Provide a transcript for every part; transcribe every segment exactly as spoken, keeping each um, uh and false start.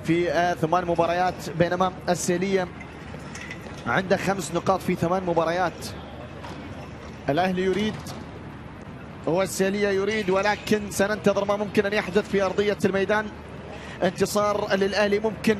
في ثمان مباريات، بينما السيلية عنده خمس نقاط في ثمان مباريات. الأهلي يريد والسيلية يريد، ولكن سننتظر ما ممكن أن يحدث في أرضية الميدان. انتصار للأهلي ممكن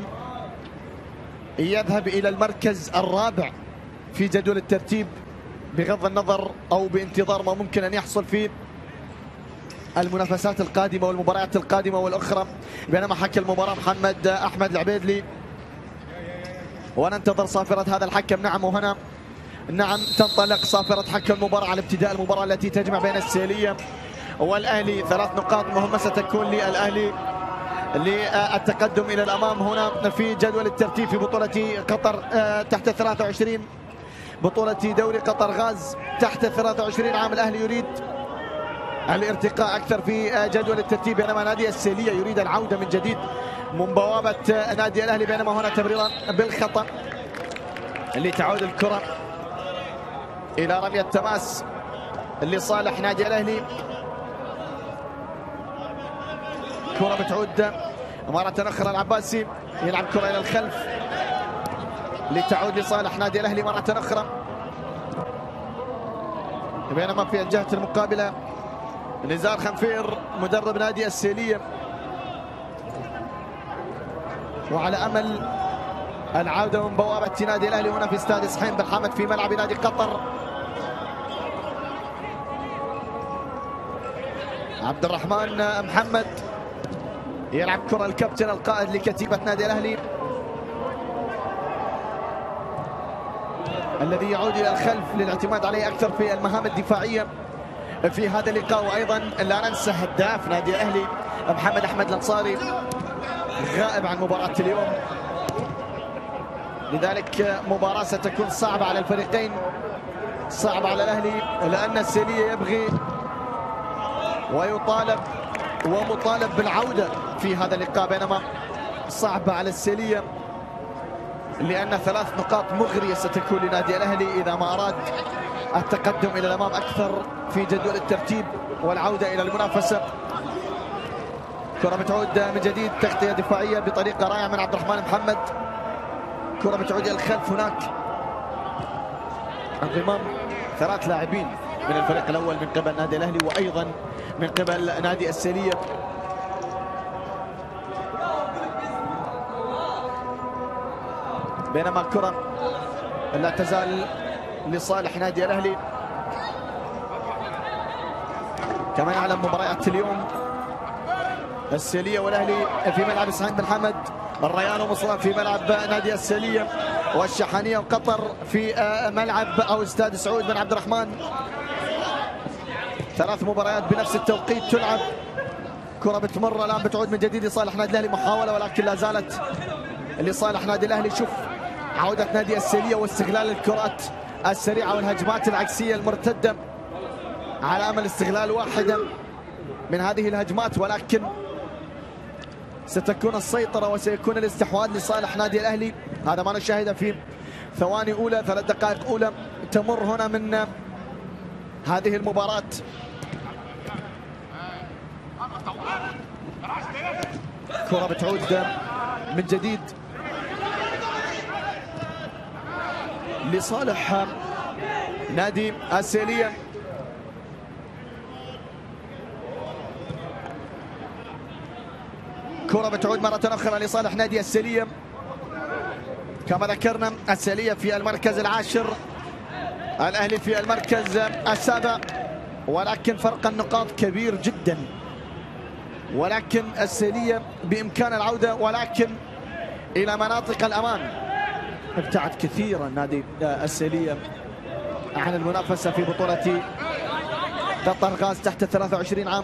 يذهب إلى المركز الرابع في جدول الترتيب بغض النظر أو بانتظار ما ممكن أن يحصل في المنافسات القادمة والمباريات القادمة والأخرى. بينما حكى المباراة محمد أحمد العبيدلي، وننتظر صافرة هذا الحكم. نعم وهنا نعم تنطلق صافرة حكم المباراة على ابتداء المباراة التي تجمع بين السيلية والأهلي. ثلاث نقاط مهمة ستكون للأهلي للتقدم إلى الأمام هنا في جدول الترتيب في بطولة قطر تحت ثلاثة وعشرين، بطولة دوري قطر غاز تحت ثلاثة وعشرين عام. الأهلي يريد الارتقاء أكثر في جدول الترتيب، بينما نادي السيلية يريد العودة من جديد من بوابة نادي الأهلي. بينما هنا تمريرا بالخطأ اللي تعود الكرة إلى رمية تماس لصالح نادي الأهلي. كرة بتعود مرة أخرى العباسي يلعب كرة إلى الخلف لتعود لصالح نادي الأهلي مرة أخرى. بينما في الجهة المقابلة نزار خنفير مدرب نادي السيلية، وعلى أمل العودة من بوابة نادي الأهلي هنا في استاد سحيم بن حمد في ملعب نادي قطر. عبد الرحمن محمد يلعب كرة الكابتن القائد لكتيبة نادي الأهلي الذي يعود إلى الخلف للاعتماد عليه أكثر في المهام الدفاعية في هذا اللقاء. وأيضا لا ننسى هداف نادي الأهلي محمد أحمد الأنصاري غائب عن مباراة اليوم، لذلك مباراة ستكون صعبة على الفريقين، صعبة على الأهلي لأن السيلية يبغي ويطالب ومطالب بالعودة في هذا اللقاء، بينما صعبة على السيلية لأن ثلاث نقاط مغرية ستكون لنادي الأهلي إذا ما أراد التقدم إلى الأمام أكثر في جدول الترتيب والعودة إلى المنافسة. كرة بتعود من جديد، تغطية دفاعية بطريقة رائعة من عبد الرحمن محمد. كرة بتعود إلى الخلف، هناك انضمام ثلاث لاعبين من الفريق الأول من قبل نادي الأهلي وأيضا من قبل نادي السيلية. بينما الكرة لا تزال لصالح نادي الأهلي. كما نعلم مباريات اليوم السيلية والأهلي في ملعب سعيد بن حمد، الريان ومصران في ملعب نادي السيلية، والشحانية وقطر في ملعب أو استاد سعود بن عبد الرحمن. ثلاث مباريات بنفس التوقيت تلعب. كرة بتمر الآن بتعود من جديد لصالح نادي الأهلي، محاولة ولكن لا زالت لصالح نادي الأهلي. شوف عودة نادي السيلية واستغلال الكرات السريعة والهجمات العكسية المرتدة على أمل استغلال واحدة من هذه الهجمات، ولكن ستكون السيطرة وسيكون الاستحواذ لصالح نادي الأهلي. هذا ما نشاهده في ثواني أولى، ثلاث دقائق أولى تمر هنا من هذه المباراة. كرة بتعود من جديد لصالح نادي السيلية. كرة بتعود مرة أخرى لصالح نادي السيلية. كما ذكرنا السيلية في المركز العاشر، الأهلي في المركز السابع، ولكن فرق النقاط كبير جدا، ولكن السيلية بإمكان العودة ولكن إلى مناطق الأمان. ابتعد كثيرا نادي السيلية عن المنافسة في بطولة قطر غاز تحت ثلاثة وعشرين عام،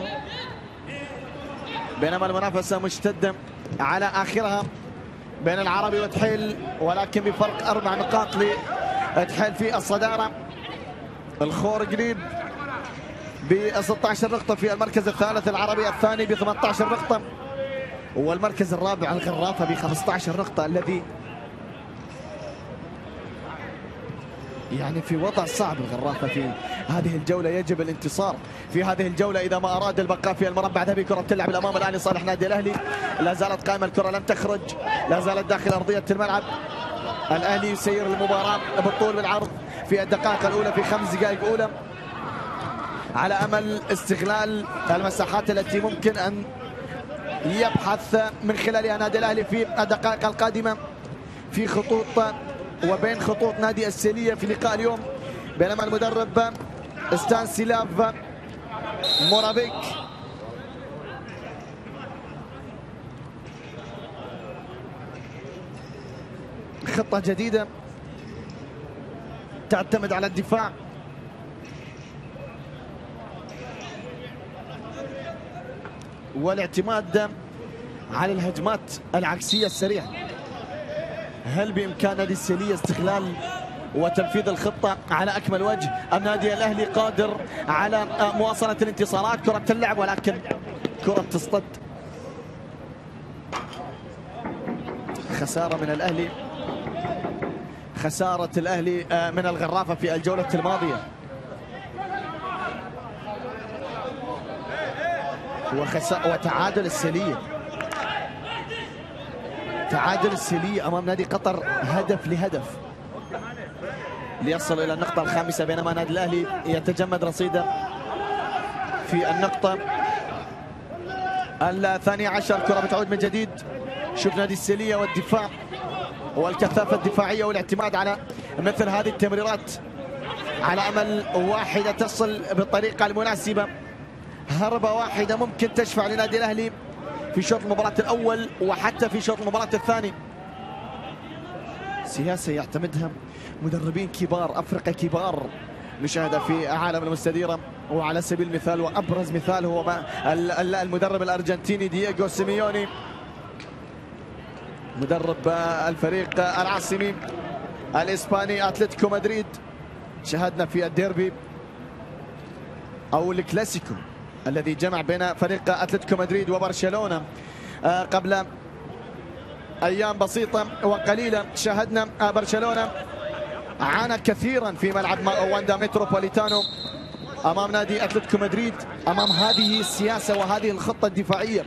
بينما المنافسة مشتدة على آخرها بين العربي وتحيل، ولكن بفرق أربع نقاط لتحيل في الصدارة. الخور قريب ب ستة عشر نقطة في المركز الثالث، العربي الثاني ب ثمانية عشر نقطة، والمركز الرابع الغرافة ب خمسة عشر نقطة، الذي يعني في وضع صعب الغرافة في هذه الجولة، يجب الانتصار في هذه الجولة إذا ما أراد البقاء في المربع ذهبي. كرة تلعب الأمام الآن لصالح نادي الأهلي، لا زالت قائمة الكرة لم تخرج، لا زالت داخل أرضية الملعب. الأهلي يسير المباراة بالطول بالعرض في الدقائق الأولى، في خمس دقائق أولى، على أمل استغلال المساحات التي ممكن أن يبحث من خلالها نادي الأهلي في الدقائق القادمة في خطوط وبين خطوط نادي السيلية في لقاء اليوم. بينما المدرب ستانسيلاف مورافيك خطة جديدة تعتمد على الدفاع والاعتماد على الهجمات العكسية السريعة. هل بإمكان نادي السيلية استغلال وتنفيذ الخطة على أكمل وجه؟ النادي الأهلي قادر على مواصلة الانتصارات. كرة تلعب ولكن كرة تصطد. خسارة من الأهلي، خسارة الأهلي من الغرافة في الجولة الماضية، وتعادل السيلية، تعادل السيلية أمام نادي قطر هدف لهدف ليصل إلى النقطة الخامسة، بينما نادي الأهلي يتجمد رصيده في النقطة الثانية عشر. كرة بتعود من جديد. شوف نادي السيلية والدفاع والكثافة الدفاعية والاعتماد على مثل هذه التمريرات على أمل واحدة تصل بالطريقة المناسبة. هربة واحدة ممكن تشفع لنادي الأهلي في شوط المباراة الأول وحتى في شوط المباراة الثاني. سياسة يعتمدها مدربين كبار أفريقيا كبار نشاهدها في عالم المستديرة، وعلى سبيل المثال وأبرز مثال هو المدرب الأرجنتيني دييغو سيميوني، مدرب الفريق العاصمي الإسباني أتلتيكو مدريد. شاهدنا في الديربي أو الكلاسيكو الذي جمع بين فريق أتلتيكو مدريد وبرشلونة قبل أيام بسيطة وقليلة. شاهدنا برشلونة عانى كثيرا في ملعب واندا متروبوليتانو أمام نادي أتلتيكو مدريد، أمام هذه السياسة وهذه الخطة الدفاعية.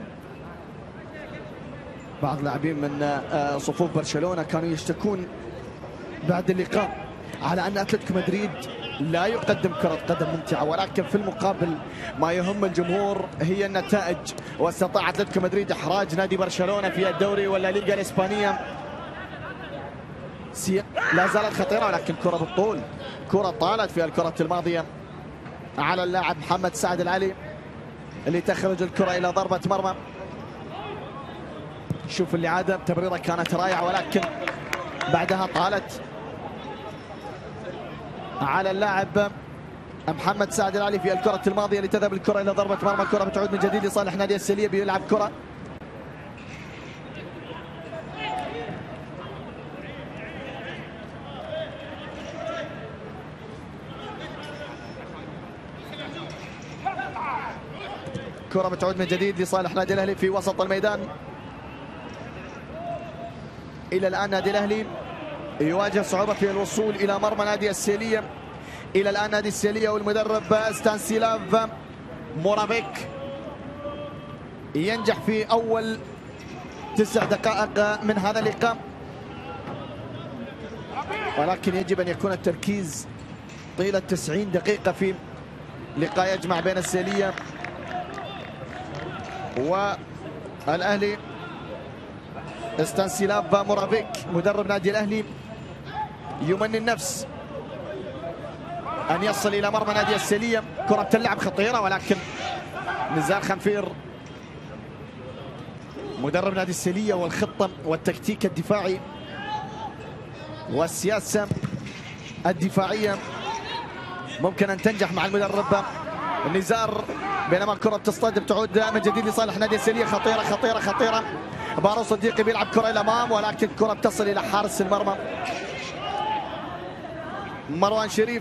بعض لاعبين من صفوف برشلونة كانوا يشتكون بعد اللقاء على أن أتلتيكو مدريد لا يقدم كرة قدم ممتعة، ولكن في المقابل ما يهم الجمهور هي النتائج. واستطاع أتلتيكو مدريد إحراج نادي برشلونة في الدوري ولا الليغا الإسبانية. لا زالت خطيرة ولكن كرة بالطول، كرة طالت في الكرة الماضية على اللاعب محمد سعد العلي اللي تخرج الكرة إلى ضربة مرمى. شوف الإعادة، تمريرة كانت رائعة ولكن بعدها طالت على اللاعب محمد سعد العلي في الكرة الماضية لتذهب الكرة إلى ضربة مرمى. كرة بتعود من جديد لصالح نادي السيلية، بيلعب كرة كرة بتعود من جديد لصالح نادي الأهلي في وسط الميدان. إلى الآن نادي الأهلي يواجه صعوبة في الوصول إلى مرمى نادي السيلية. إلى الآن نادي السيلية والمدرب ستانسيلاف مورافيك ينجح في أول تسع دقائق من هذا اللقاء، ولكن يجب أن يكون التركيز طيلة تسعين دقيقة في لقاء يجمع بين السيلية والأهلي. ستانسيلاف مورافيك مدرب نادي الأهلي يمني النفس أن يصل إلى مرمى نادي السيلية. كرة بتلعب خطيرة ولكن نزار خنفير مدرب نادي السيلية والخطة والتكتيك الدفاعي والسياسة الدفاعية ممكن أن تنجح مع المدرب نزار. بينما الكرة بتصطاد بتعود من جديد لصالح نادي السيلية. خطيرة خطيرة خطيرة. بارو صديقي بيلعب كرة إلى الأمام ولكن الكرة بتصل إلى حارس المرمى مروان شريف،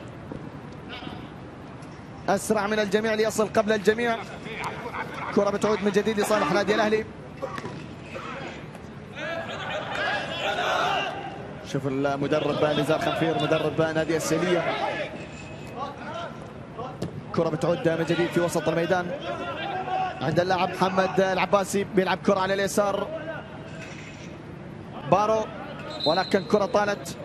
أسرع من الجميع ليصل قبل الجميع. كرة بتعود من جديد لصالح نادي الأهلي. شوف المدرب نزار خنفير مدرب نادي السيلية. كرة بتعود من جديد في وسط الميدان عند اللاعب محمد العباسي، بيلعب كرة على اليسار بارو، ولكن كرة طالت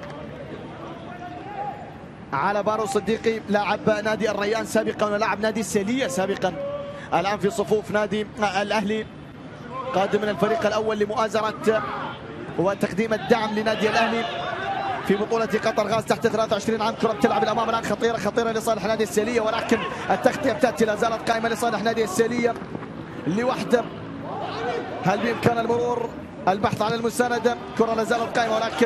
على بارو صديقي لاعب نادي الريان سابقا ولاعب نادي السيلية سابقا، الآن في صفوف نادي الأهلي، قادم من الفريق الأول لمؤازرة وتقديم الدعم لنادي الأهلي في بطولة قطر غاز تحت ثلاثة وعشرين عام. كرة بتلعب الأمام الآن خطيرة خطيرة لصالح نادي السيلية، ولكن التغطية بتأتي لا زالت قائمة لصالح نادي السيلية لوحده. هل بإمكان المرور؟ البحث عن المساندة. كرة لا زالت قائمة، ولكن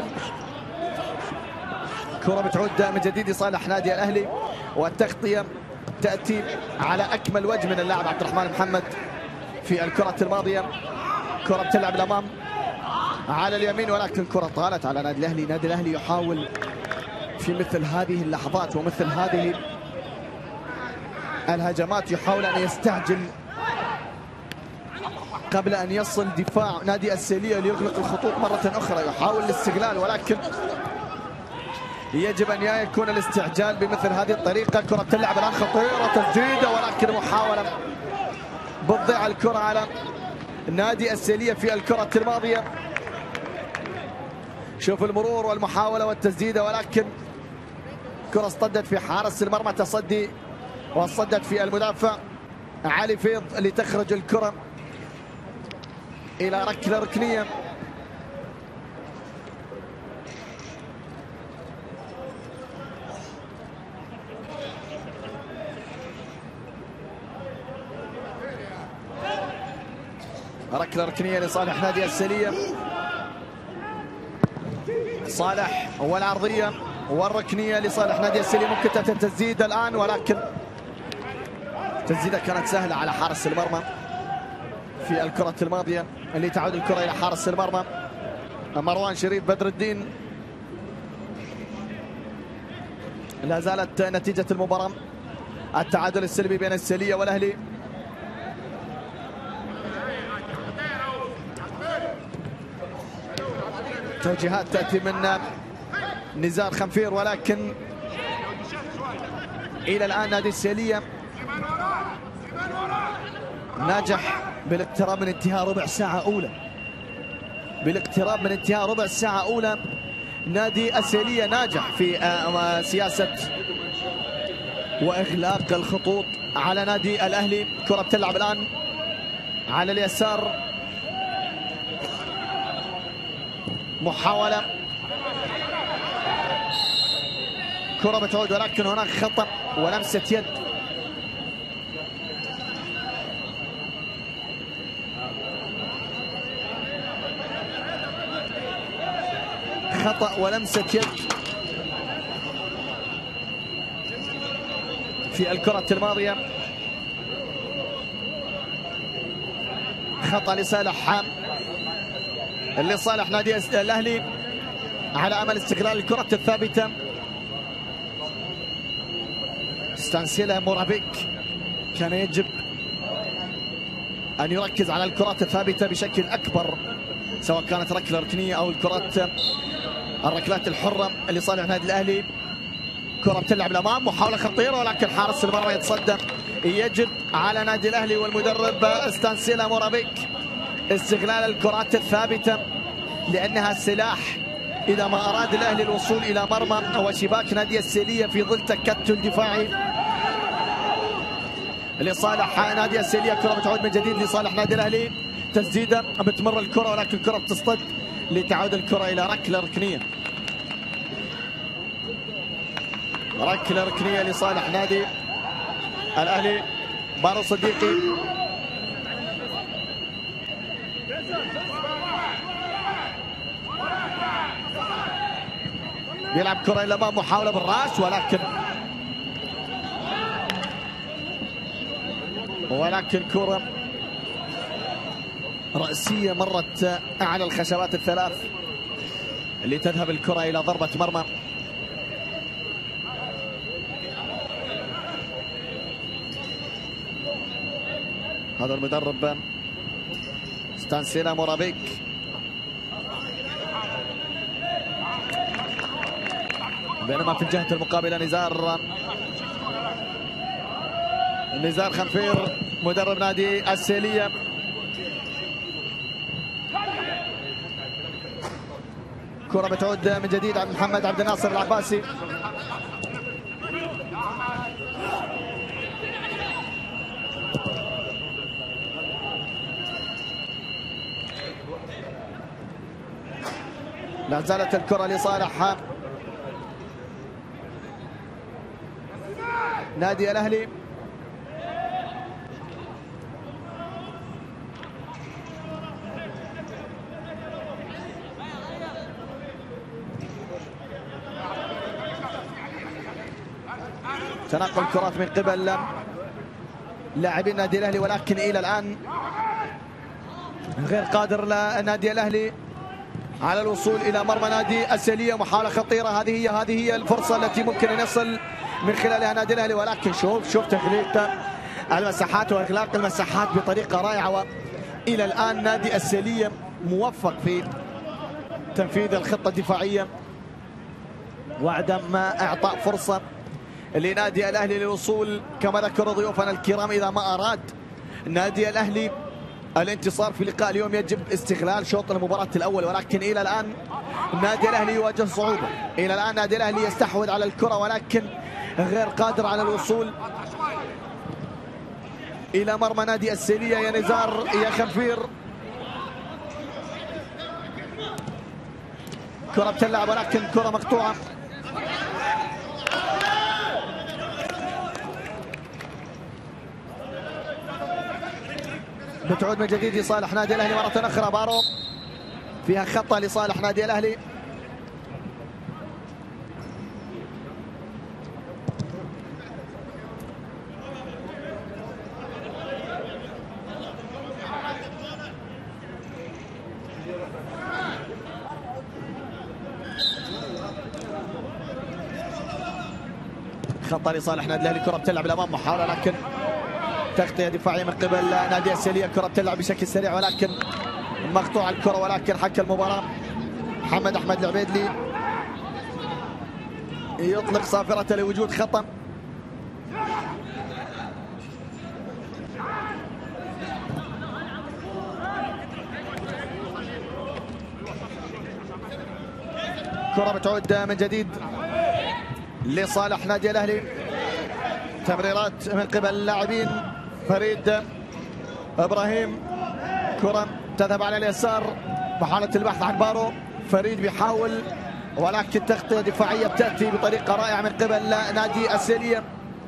كرة بتعود من جديد لصالح نادي الأهلي، والتغطية تأتي على أكمل وجه من اللاعب عبد الرحمن محمد في الكرة الماضية. كرة بتلعب الأمام على اليمين، ولكن كرة طالت على نادي الأهلي. نادي الأهلي يحاول في مثل هذه اللحظات ومثل هذه الهجمات يحاول أن يستعجل قبل أن يصل دفاع نادي السيلية ليغلق الخطوط مرة أخرى. يحاول الاستغلال، ولكن يجب أن يكون الاستعجال بمثل هذه الطريقة. كرة تلعب الآن خطيرة تسديدة، ولكن محاولة بتضيع الكرة على نادي السيلية في الكرة الماضية. شوف المرور والمحاولة والتسديدة، ولكن كرة اصطدت في حارس المرمى، تصدي واصطدت في المدافع علي فيض لتخرج الكرة إلى ركلة ركنية. ركلة ركنية لصالح نادي السيلية. صالح والعرضية والركنية لصالح نادي السيلية. ممكن تأتي التسديدة الآن، ولكن تسديدة كانت سهلة على حارس المرمى في الكرة الماضية اللي تعود الكرة إلى حارس المرمى مروان شريف بدر الدين. لا زالت نتيجة المباراة التعادل السلبي بين السيلية والأهلي. توجيهات تأتي من نزار خنفير، ولكن إلى الآن نادي السيلية نجح بالاقتراب من انتهاء ربع ساعة أولى. بالاقتراب من انتهاء ربع ساعة أولى نادي السيلية ناجح في سياسة وإغلاق الخطوط على نادي الأهلي. كرة بتلعب الآن على اليسار، محاولة كرة بتعود، ولكن هناك خطأ ولمسة يد. خطأ ولمسة يد في الكرة الماضية. خطأ لصالح حام لصالح نادي الأهلي على أمل استغلال الكرة الثابتة. ستانسيلا مورافيك كان يجب أن يركز على الكرات الثابتة بشكل أكبر، سواء كانت ركلة ركنية أو الكرات الركلات الحرة لصالح نادي الأهلي. كرة بتلعب الأمام، محاولة خطيرة، ولكن حارس المرمى يتصدى. يجب على نادي الأهلي والمدرب ستانسيلا مورافيك استغلال الكرات الثابتة، لأنها سلاح إذا ما أراد الأهلي الوصول إلى مرمى وشباك نادي السيلية في ظل تكتل دفاعي لصالح نادي السيلية. كرة بتعود من جديد لصالح نادي الأهلي، تسديدة بتمر الكرة، ولكن الكرة بتصطد لتعود الكرة إلى ركلة ركنية. ركلة ركنية لصالح نادي الأهلي. بارو صديقي يلعب كرة إلى الأمام، محاولة بالراس، ولكن ولكن كرة رأسية مرت أعلى الخشبات الثلاث اللي تذهب الكرة إلى ضربة مرمى. هذا المدرب ستانسيلا مورافيك بينما في الجهة المقابلة نزار نزار خنفير مدرب نادي السيلية. كرة بتعود من جديد عن محمد عبد الناصر العباسي. لا زالت الكرة لصالح نادي الأهلي. تنقل كرات من قبل لاعبين نادي الأهلي، ولكن إلى الآن غير قادر نادي الأهلي على الوصول إلى مرمى نادي السيلية. محاولة خطيرة، هذه هي هذه هي الفرصة التي ممكن أن يصل من خلالها نادي الأهلي، ولكن شوف شوف تغليق المساحات وإغلاق المساحات بطريقة رائعة. وإلى الآن نادي السيلية موفق في تنفيذ الخطة الدفاعية وعدم إعطاء فرصة لنادي الأهلي للوصول. كما ذكر ضيوفنا الكرام، إذا ما أراد نادي الأهلي الانتصار في لقاء اليوم يجب استغلال شوط المباراة الأول، ولكن إلى الآن نادي الأهلي يواجه صعوبة. إلى الآن نادي الأهلي يستحوذ على الكرة ولكن غير قادر على الوصول إلى مرمى نادي السيلية. يا نزار يا خنفير، كرة بتلعب ولكن كرة مقطوعة. بتعود من جديد لصالح نادي الأهلي مرة أخرى. بارو فيها خطة لصالح نادي الأهلي. خطة لصالح نادي الأهلي، كرة بتلعب الأمام، محاولة لكن تغطية دفاعية من قبل نادي السيلية. كرة بتلعب بشكل سريع ولكن مقطوع الكرة، ولكن حكى المباراة محمد أحمد العبيدلي يطلق صافرة لوجود خطأ. كرة بتعود من جديد لصالح نادي الأهلي. تمريرات من قبل اللاعبين فريد ابراهيم، كرة تذهب على اليسار، محاولة البحث عن بارو. فريد بيحاول ولكن تغطية دفاعية بتأتي بطريقة رائعة من قبل نادي السيلية.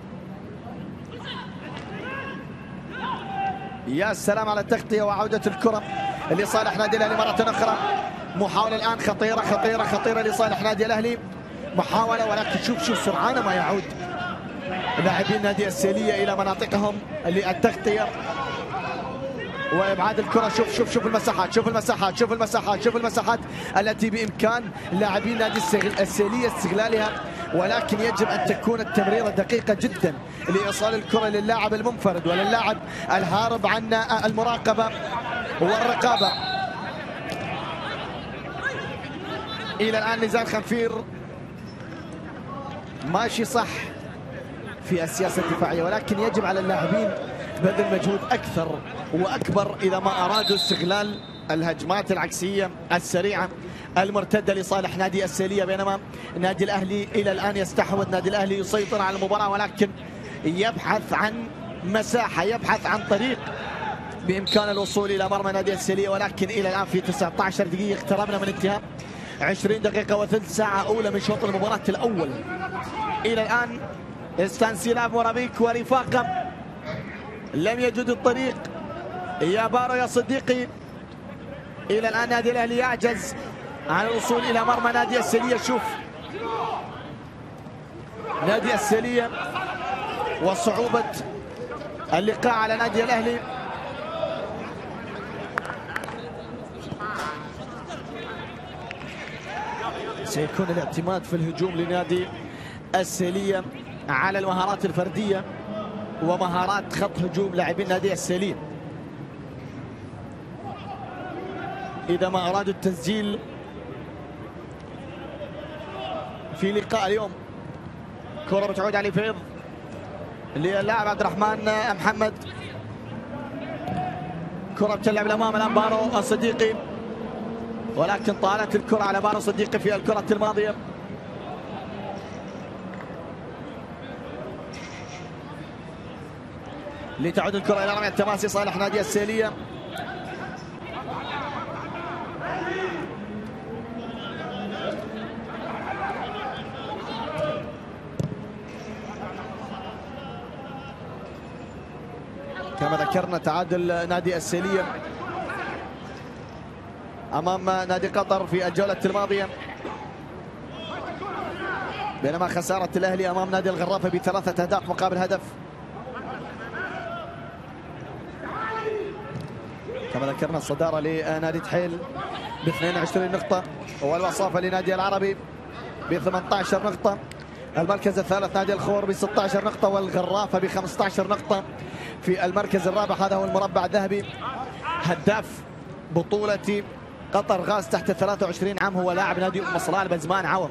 يا سلام على التغطية وعودة الكرة لصالح نادي الأهلي مرة أخرى. محاولة الآن خطيرة خطيرة خطيرة لصالح نادي الأهلي، محاولة ولكن شوف شوف سرعان ما يعود لاعبين نادي السيلية إلى مناطقهم للتغطية وإبعاد الكرة. شوف شوف شوف المساحات شوف المساحات شوف المساحات شوف المساحات التي بإمكان لاعبين نادي السيلية استغلالها، ولكن يجب أن تكون التمريرة دقيقة جدا لإيصال الكرة للاعب المنفرد وللاعب الهارب عن المراقبة والرقابة. إلى الآن نزار خنفير ماشي صح في السياسة الدفاعية، ولكن يجب على اللاعبين بذل مجهود أكثر وأكبر إذا ما أرادوا استغلال الهجمات العكسية السريعة المرتدة لصالح نادي السيلية. بينما نادي الأهلي إلى الآن يستحوذ، نادي الأهلي يسيطر على المباراة ولكن يبحث عن مساحة، يبحث عن طريق بإمكان الوصول إلى مرمى نادي السيلية، ولكن إلى الآن في تسعة عشر دقيقة اقتربنا من انتهاء عشرين دقيقة وثلث ساعة أولى من شوط المباراة الأول. إلى الآن استانسيلاف مورابيك ورفاقه لم يجد الطريق. يا بارو يا صديقي، إلى الآن نادي الأهلي يعجز عن الوصول إلى مرمى نادي السيلية. شوف نادي السيلية وصعوبة اللقاء على نادي الأهلي. سيكون الاعتماد في الهجوم لنادي السيلية على المهارات الفردية ومهارات خط هجوم لاعبين نادي السيلية. إذا ما أرادوا التسجيل في لقاء اليوم. كرة بتعود على فيض للاعب عبد الرحمن محمد. كرة بتلعب الامام الان بارو الصديقي، ولكن طالت الكرة على بارو الصديقي في الكرة الماضية. لتعود الكرة الى رمية التماس لصالح نادي السيلية. كما ذكرنا تعادل نادي السيلية امام نادي قطر في الجولة الماضية، بينما خسارة الاهلي امام نادي الغرافة بثلاثة اهداف مقابل هدف. كما ذكرنا الصدارة لنادي تحيل ب اثنين وعشرين نقطة، والوصافة لنادي العربي ب ثمانية عشر نقطة. المركز الثالث نادي الخور ب ستة عشر نقطة، والغرافة ب خمسة عشر نقطة في المركز الرابع. هذا هو المربع الذهبي. هداف بطولة قطر غاز تحت ثلاثة وعشرين عام هو لاعب نادي ام صلال بزمان عوض.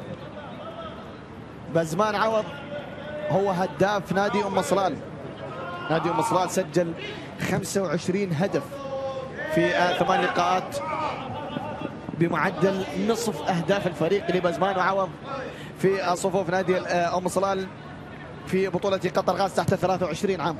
بزمان عوض هو هداف نادي ام صلال. نادي ام صلال سجل خمسة وعشرين هدف في ثمان لقاءات بمعدل نصف اهداف الفريق لبزمان وعوض في صفوف نادي ام صلال في بطولة قطر غاز تحت ثلاثة وعشرين عام.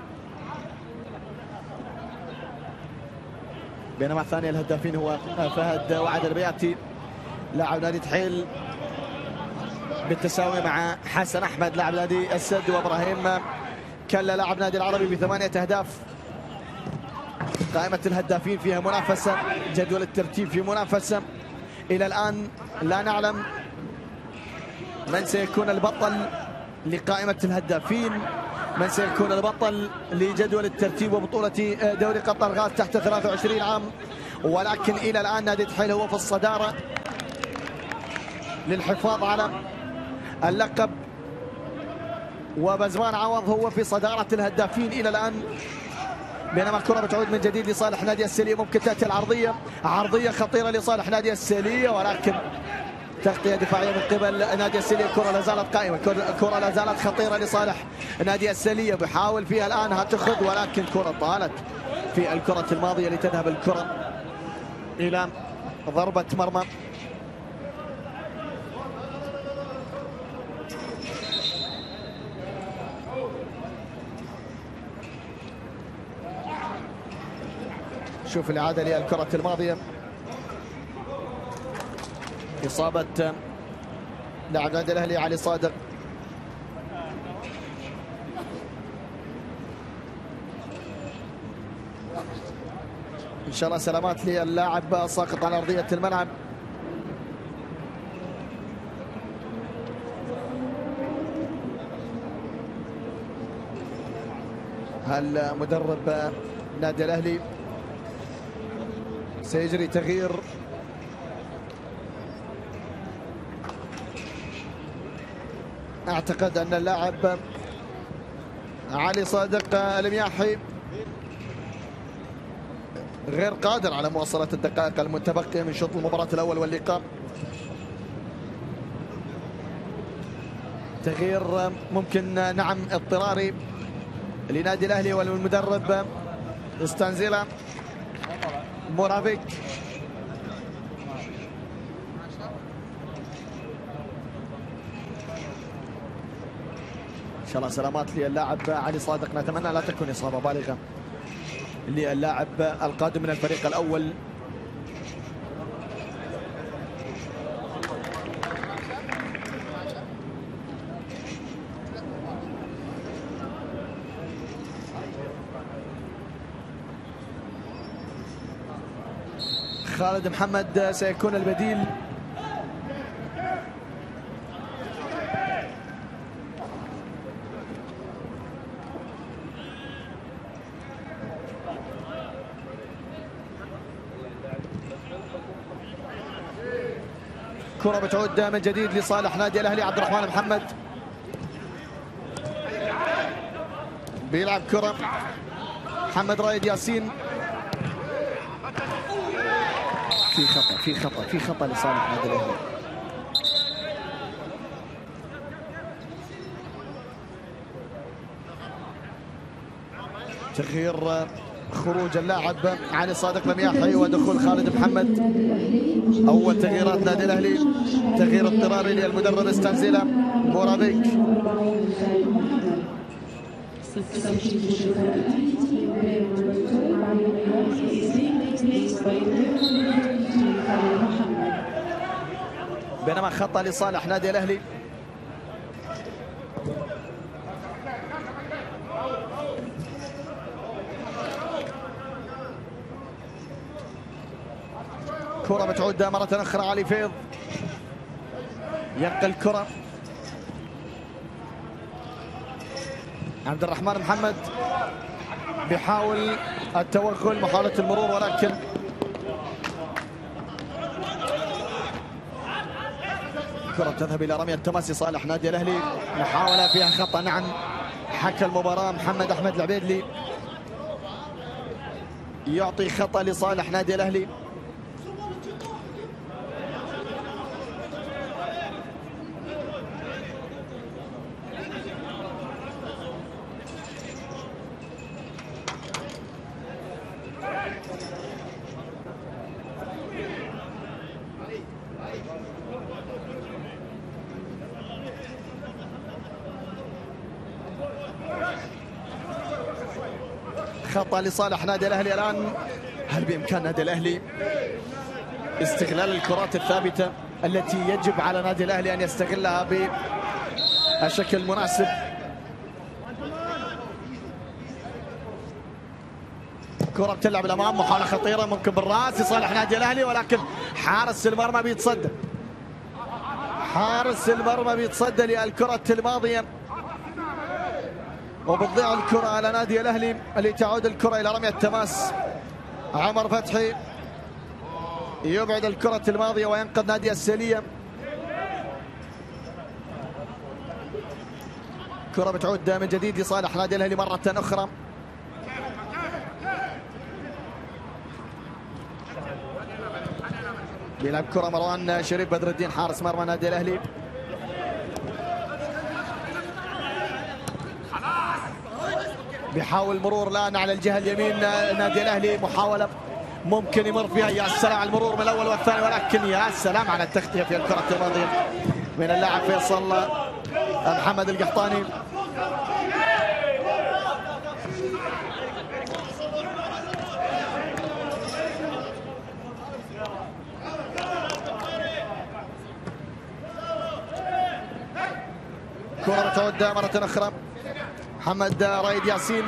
بينما ثاني الهدافين هو فهد وعد البياتي لاعب نادي تحيل بالتساوي مع حسن احمد لاعب نادي السد، وابراهيم كلا لاعب نادي العربي بثمانية اهداف. قائمة الهدافين فيها منافسة، جدول الترتيب في منافسة. إلى الآن لا نعلم من سيكون البطل لقائمة الهدافين، من سيكون البطل لجدول الترتيب وبطولة دوري قطر غاز تحت ثلاثة وعشرين عام. ولكن إلى الآن نادي تحيل هو في الصدارة للحفاظ على اللقب، وبزمان عوض هو في صدارة الهدافين إلى الآن. بينما الكرة بتعود من جديد لصالح نادي السيلية. ممكن تأتي العرضية، عرضية خطيرة لصالح نادي السيلية، ولكن تغطية دفاعية من قبل نادي السيلية. الكرة لا زالت قائمة، الكرة لا زالت خطيرة لصالح نادي السيلية، بيحاول فيها الآن هتخذ، ولكن كرة طالت في الكرة الماضية لتذهب الكرة إلى ضربة مرمى. شوف الإعادة للكرة الماضية، إصابة لاعب نادي الأهلي علي صادق. إن شاء الله سلامات للاعب ساقط على أرضية الملعب. هل مدرب نادي الأهلي سيجري تغيير؟ اعتقد ان اللاعب علي صادق المياحي غير قادر على مواصلة الدقائق المتبقية من شوط المباراة الاول واللقاء. تغيير ممكن نعم اضطراري لنادي الاهلي، والمدرب استانزيلا مورافيك. ان شاء الله سلامات للاعب علي صادق، نتمنى لا تكون اصابه بالغه للاعب القادم من الفريق الاول. خالد محمد سيكون البديل. كرة بتعود من جديد لصالح نادي الاهلي. عبد الرحمن محمد بيلعب كرة، محمد رايد ياسين. في خطأ في خطأ في خطأ لصالح نادي الاهلي. تغيير خروج اللاعب علي صادق المياحي ودخول خالد محمد. اول تغييرات نادي الاهلي تغيير اضطراري للمدرب استانزيلا مورابيك. بينما خطأ لصالح نادي الاهلي. كرة بتعود مرة أخرى علي فيض ينقل الكرة. عبد الرحمن محمد بيحاول التوغل محاولة المرور ولكن كرة تذهب إلى رمية التماس صالح نادي الأهلي. محاولة فيها خطأ نعم. حكى المباراة محمد أحمد العبيدلي يعطي خطأ لصالح نادي الأهلي. خطأ لصالح نادي الاهلي الان. هل بامكان نادي الاهلي استغلال الكرات الثابته التي يجب على نادي الاهلي ان يستغلها بشكل مناسب؟ كرة بتلعب الامام، محاولة خطيرة ممكن بالراس لصالح نادي الاهلي ولكن حارس المرمى بيتصدى. حارس المرمى بيتصدى للكرة الماضية وبتضيع الكرة على نادي الاهلي اللي تعود الكرة الى رمية التماس. عمر فتحي يبعد الكرة الماضية وينقذ نادي السيلية. كرة بتعود من جديد لصالح نادي الاهلي مرة اخرى. بيلعب كرة مروان شريف بدر الدين حارس مرمى نادي الاهلي. بيحاول مرور الان على الجهه اليمين نادي الاهلي. محاوله ممكن يمر فيها. يا سلام على المرور من الاول والثاني ولكن يا سلام على التغطيه في الكره الماضيه من اللاعب فيصل محمد القحطاني. كره تعود مره اخرى. محمد رايد ياسين،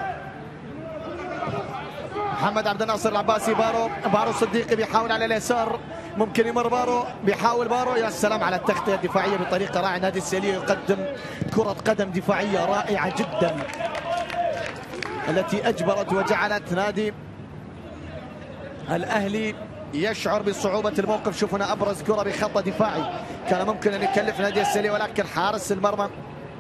محمد عبد الناصر العباسي، بارو بارو صديقي بيحاول على اليسار ممكن يمر بارو. بيحاول بارو. يا سلام على التغطيه الدفاعيه بطريقه رائعه. نادي السيليه يقدم كره قدم دفاعيه رائعه جدا التي اجبرت وجعلت نادي الاهلي يشعر بصعوبه الموقف. شوف هنا ابرز كره بخط دفاعي كان ممكن ان يكلف نادي السيليه ولكن حارس المرمى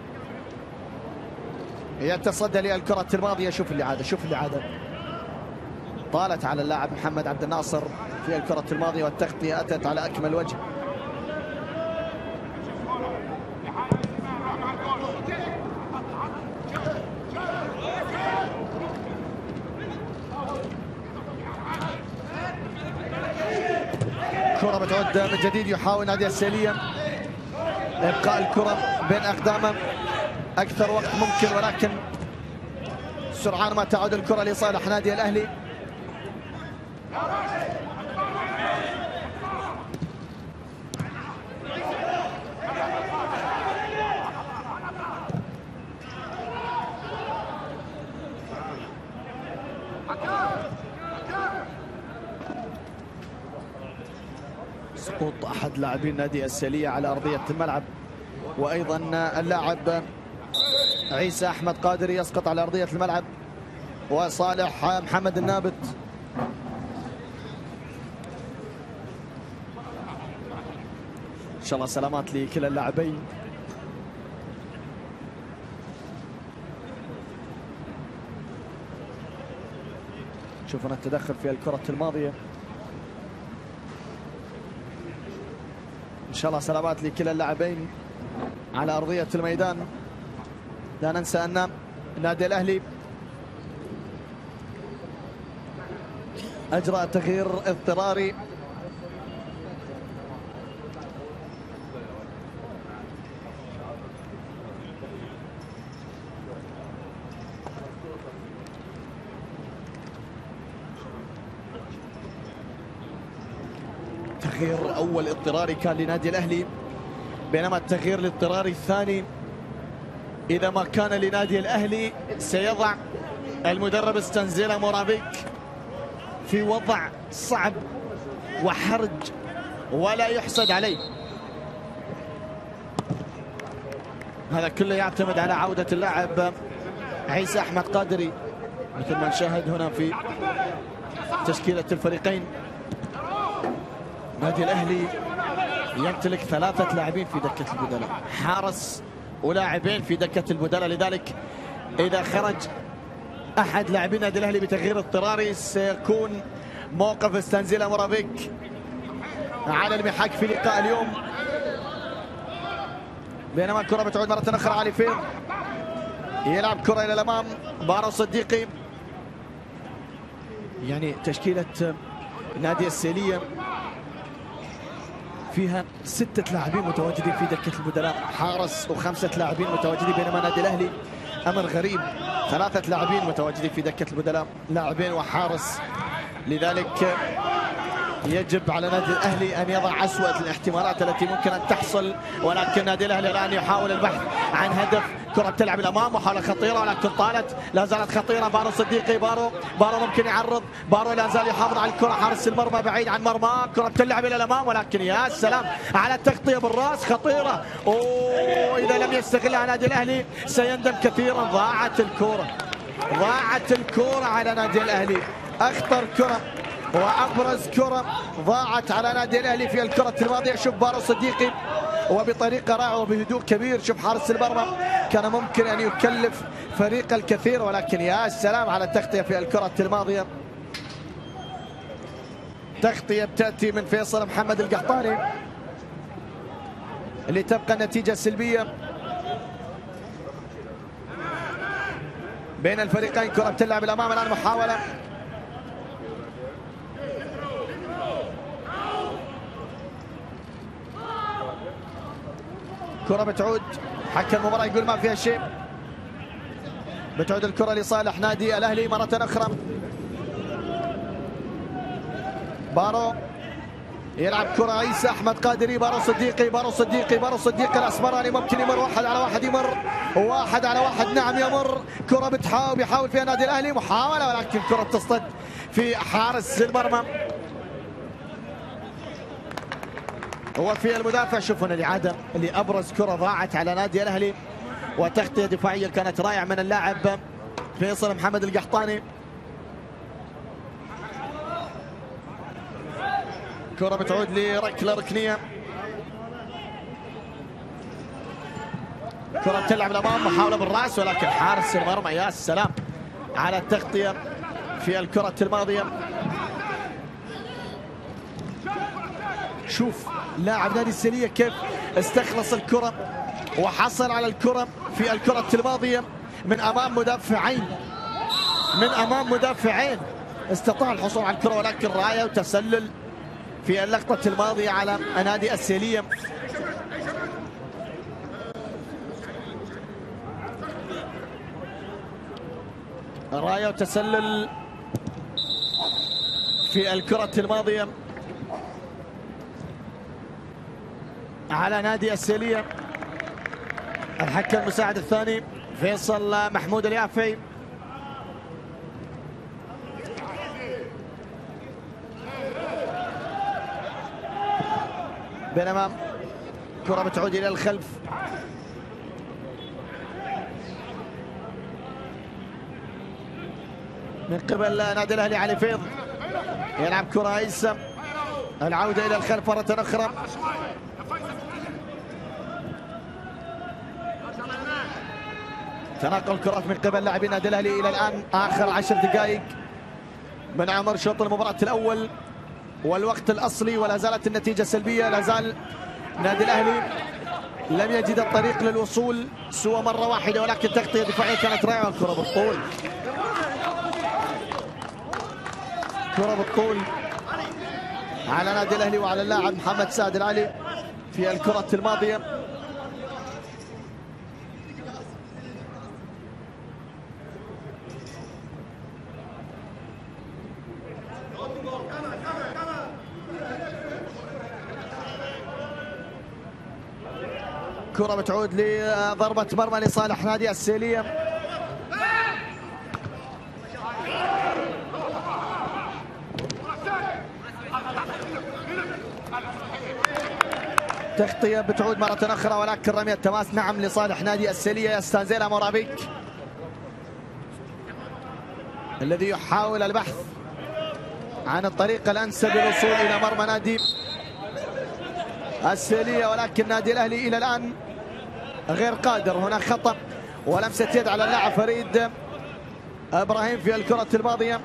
يتصدى للكرة الماضية. شوف اللي عادة شوف اللي عادة طالت على اللاعب محمد عبد الناصر في الكرة الماضية والتغطية أتت على أكمل وجه. كرة بتعود من جديد. يحاول نادي السيلية إبقاء الكرة بين أقدامه أكثر وقت ممكن ولكن سرعان ما تعود الكرة لصالح نادي الأهلي. سقوط أحد لاعبين نادي السيلية على أرضية الملعب وأيضا اللاعب عيسى أحمد قادري يسقط على أرضية الملعب وصالح محمد النابت. إن شاء الله سلامات لكلا اللاعبين. شوفنا التدخل في الكرة الماضية. إن شاء الله سلامات لكلا اللاعبين على أرضية الميدان. لا ننسى أن نادي الأهلي أجرى تغيير اضطراري. تغيير أول اضطراري كان لنادي الأهلي، بينما التغيير الاضطراري الثاني إذا ما كان لنادي الأهلي سيضع المدرب ستانزيلا مورابيك في وضع صعب وحرج ولا يحسد عليه. هذا كله يعتمد على عودة اللاعب عيسى أحمد قادري مثل ما نشاهد هنا في تشكيلة الفريقين. نادي الأهلي يمتلك ثلاثة لاعبين في دكة البدلاء، حارس ولاعبين في دكة البدلاء، لذلك إذا خرج أحد لاعبين نادي الأهلي بتغيير اضطراري سيكون موقف ستانزيلا مورابيك على المحك في لقاء اليوم. بينما الكرة بتعود مرة أخرى علي فيض، يلعب كرة إلى الأمام بارو صديقي. يعني تشكيلة نادي السيلية فيها ستة لاعبين متواجدين في دكة البدلاء، حارس وخمسة لاعبين متواجدين، بينما نادي الأهلي أمر غريب، ثلاثة لاعبين متواجدين في دكة البدلاء، لاعبين وحارس. لذلك يجب على نادي الأهلي أن يضع أسوأ الاحتمالات التي ممكن أن تحصل، ولكن نادي الأهلي الآن يحاول البحث عن هدف. كرة بتلعب الأمام، محاولة خطيرة ولكن طالت، لا زالت خطيرة. بارو صديقي، بارو بارو ممكن يعرض، بارو لا زال يحافظ على الكرة، حارس المرمى بعيد عن مرمى، كرة بتلعب إلى الأمام ولكن يا سلام على التغطية بالراس، خطيرة. أوه، إذا لم يستغلها نادي الأهلي سيندم كثيرا. ضاعت الكرة، ضاعت الكرة على نادي الأهلي. أخطر كرة وأبرز كرة ضاعت على نادي الأهلي في الكرة الماضية. شوف بارو صديقي وبطريقة رائعة وبهدوء كبير، شوف حارس المرمى كان ممكن أن يكلف فريق الكثير، ولكن يا سلام على التغطية في الكرة الماضية. تغطية بتأتي من فيصل محمد القحطاني اللي تبقى النتيجة سلبية بين الفريقين. كرة بتلعب الأمام، الآن محاولة كرة بتعود، حكم المباراة يقول ما فيها شيء. بتعود الكرة لصالح نادي الأهلي مرة أخرى. بارو يلعب كرة عيسى أحمد قادري، بارو صديقي، بارو صديقي، بارو صديقي الأسمراني ممكن يمر واحد على واحد، يمر واحد على واحد، نعم يمر. كرة بتحاول بيحاول فيها نادي الأهلي محاولة، ولكن كرة تصطد في حارس المرمى. هو في المدافع. شوف هنا الإعادة اللي أبرز كرة ضاعت على نادي الأهلي، وتغطية دفاعية كانت رائعة من اللاعب فيصل محمد القحطاني. كرة بتعود لركلة ركنية، كرة بتلعب الأمام، محاولة بالرأس ولكن حارس المرمى يا سلام على التغطية في الكرة الماضية. شوف لاعب نادي السيلية كيف استخلص الكرة وحصل على الكرة في الكرة الماضية من أمام مدافعين، من أمام مدافعين استطاع الحصول على الكرة، ولكن راية وتسلل في اللقطة الماضية على نادي السيلية. راية وتسلل في الكرة الماضية على نادي السيلية. الحكم المساعد الثاني فيصل محمود اليافعي. بينما كرة بتعود إلى الخلف، من قبل نادي الأهلي علي فيض، يلعب كرة عيسى، العودة إلى الخلف مرة أخرى. تناقل كرات من قبل لاعبين نادي الأهلي إلى الآن آخر عشر دقائق من عمر شوط المباراة الأول والوقت الأصلي، ولا زالت النتيجة سلبية. لا زال نادي الأهلي لم يجد الطريق للوصول سوى مرة واحدة، ولكن تغطية دفاعية كانت رائعة. الكرة بالطول، كرة بالطول على نادي الاهلي وعلى اللاعب محمد سعد العلي في الكرة الماضية. كرة بتعود لضربة مرمى لصالح نادي السيلية. تغطية بتعود مرة أخرى ولكن رمية تماس نعم لصالح نادي السيلية. يستنزلها مورابيك الذي يحاول البحث عن الطريقة الأنسب للوصول إلى مرمى نادي السيلية، ولكن نادي الأهلي إلى الآن غير قادر. هنا خطأ ولمسة يد على اللاعب فريد إبراهيم في الكرة الماضية.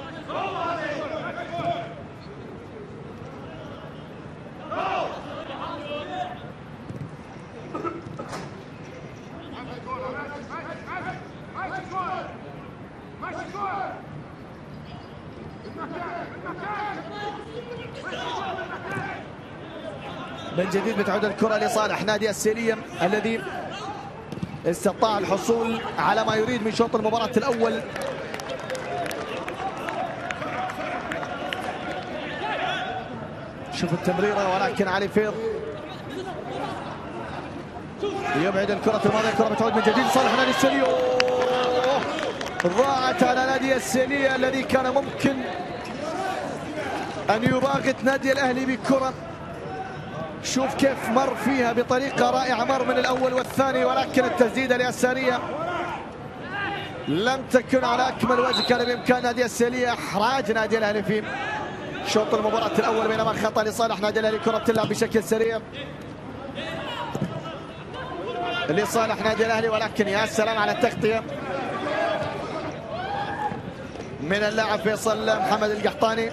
من جديد بتعود الكرة لصالح نادي السيلية الذي استطاع الحصول على ما يريد من شوط المباراة الأول. شوف التمريرة ولكن علي فيض يبعد الكرة الماضية. الكرة بتعود من جديد لصالح نادي السيلية. ضاعت على نادي السيلية الذي كان ممكن أن يباغت نادي الأهلي بكرة. شوف كيف مر فيها بطريقة رائعة، مر من الأول والثاني ولكن التسديدة اليسارية لم تكن على أكمل وجه. كان بإمكان نادي السيلية إحراج نادي الأهلي في شوط المباراة الأول، بينما خطأ لصالح نادي الأهلي. كرة تلعب بشكل سريع لصالح نادي الأهلي ولكن يا سلام على التغطية من اللاعب فيصل محمد القحطاني.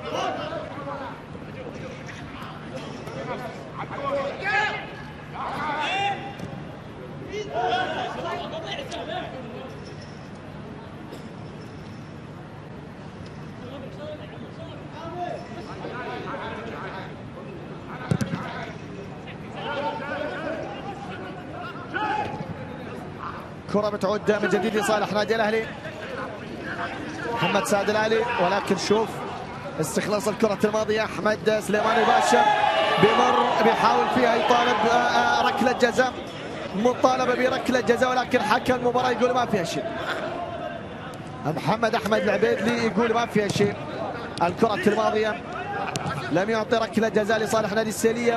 كرة بتعود من جديد لصالح نادي الأهلي محمد سعد العلي، ولكن شوف استخلاص الكرة الماضية. أحمد سليمان الباشا بمر بيحاول فيها يطالب ركلة جزاء، مطالبة بركلة جزاء ولكن حكم المباراة يقول ما فيها شيء. محمد أحمد العبيدلي يقول ما فيها شيء. الكرة الماضية لم يعطي ركلة جزاء لصالح نادي السيلية.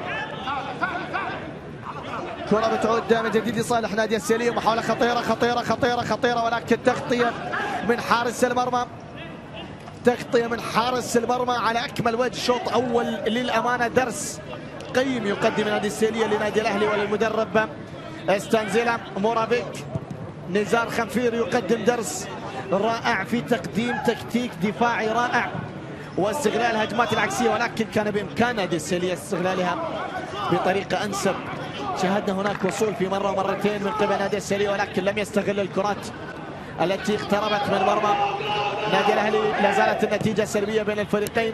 كرة بتعود من جديد لصالح نادي السيلية. محاولة خطيرة خطيرة خطيرة خطيرة ولكن تغطية من حارس المرمى. تغطية من حارس المرمى على أكمل وجه. شوط أول للأمانة درس قيم يقدم نادي السيلية لنادي الأهلي وللمدرب استنزيلا مورابيك. نزار خنفير يقدم درس رائع في تقديم تكتيك دفاعي رائع واستغلال الهجمات العكسية، ولكن كان بإمكان نادي السيلية استغلالها بطريقة أنسب. شاهدنا هناك وصول في مرة ومرتين من قبل نادي السيلية ولكن لم يستغل الكرات التي اقتربت من مرمى نادي الأهلي. لا زالت النتيجة سلبية بين الفريقين.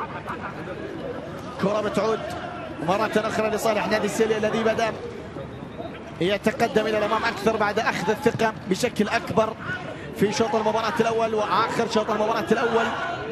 كرة بتعود مرة أخرى لصالح نادي السيلية الذي بدأ يتقدم إلى الأمام أكثر بعد أخذ الثقة بشكل أكبر في شوط المباراة الأول وآخر شوط المباراة الأول.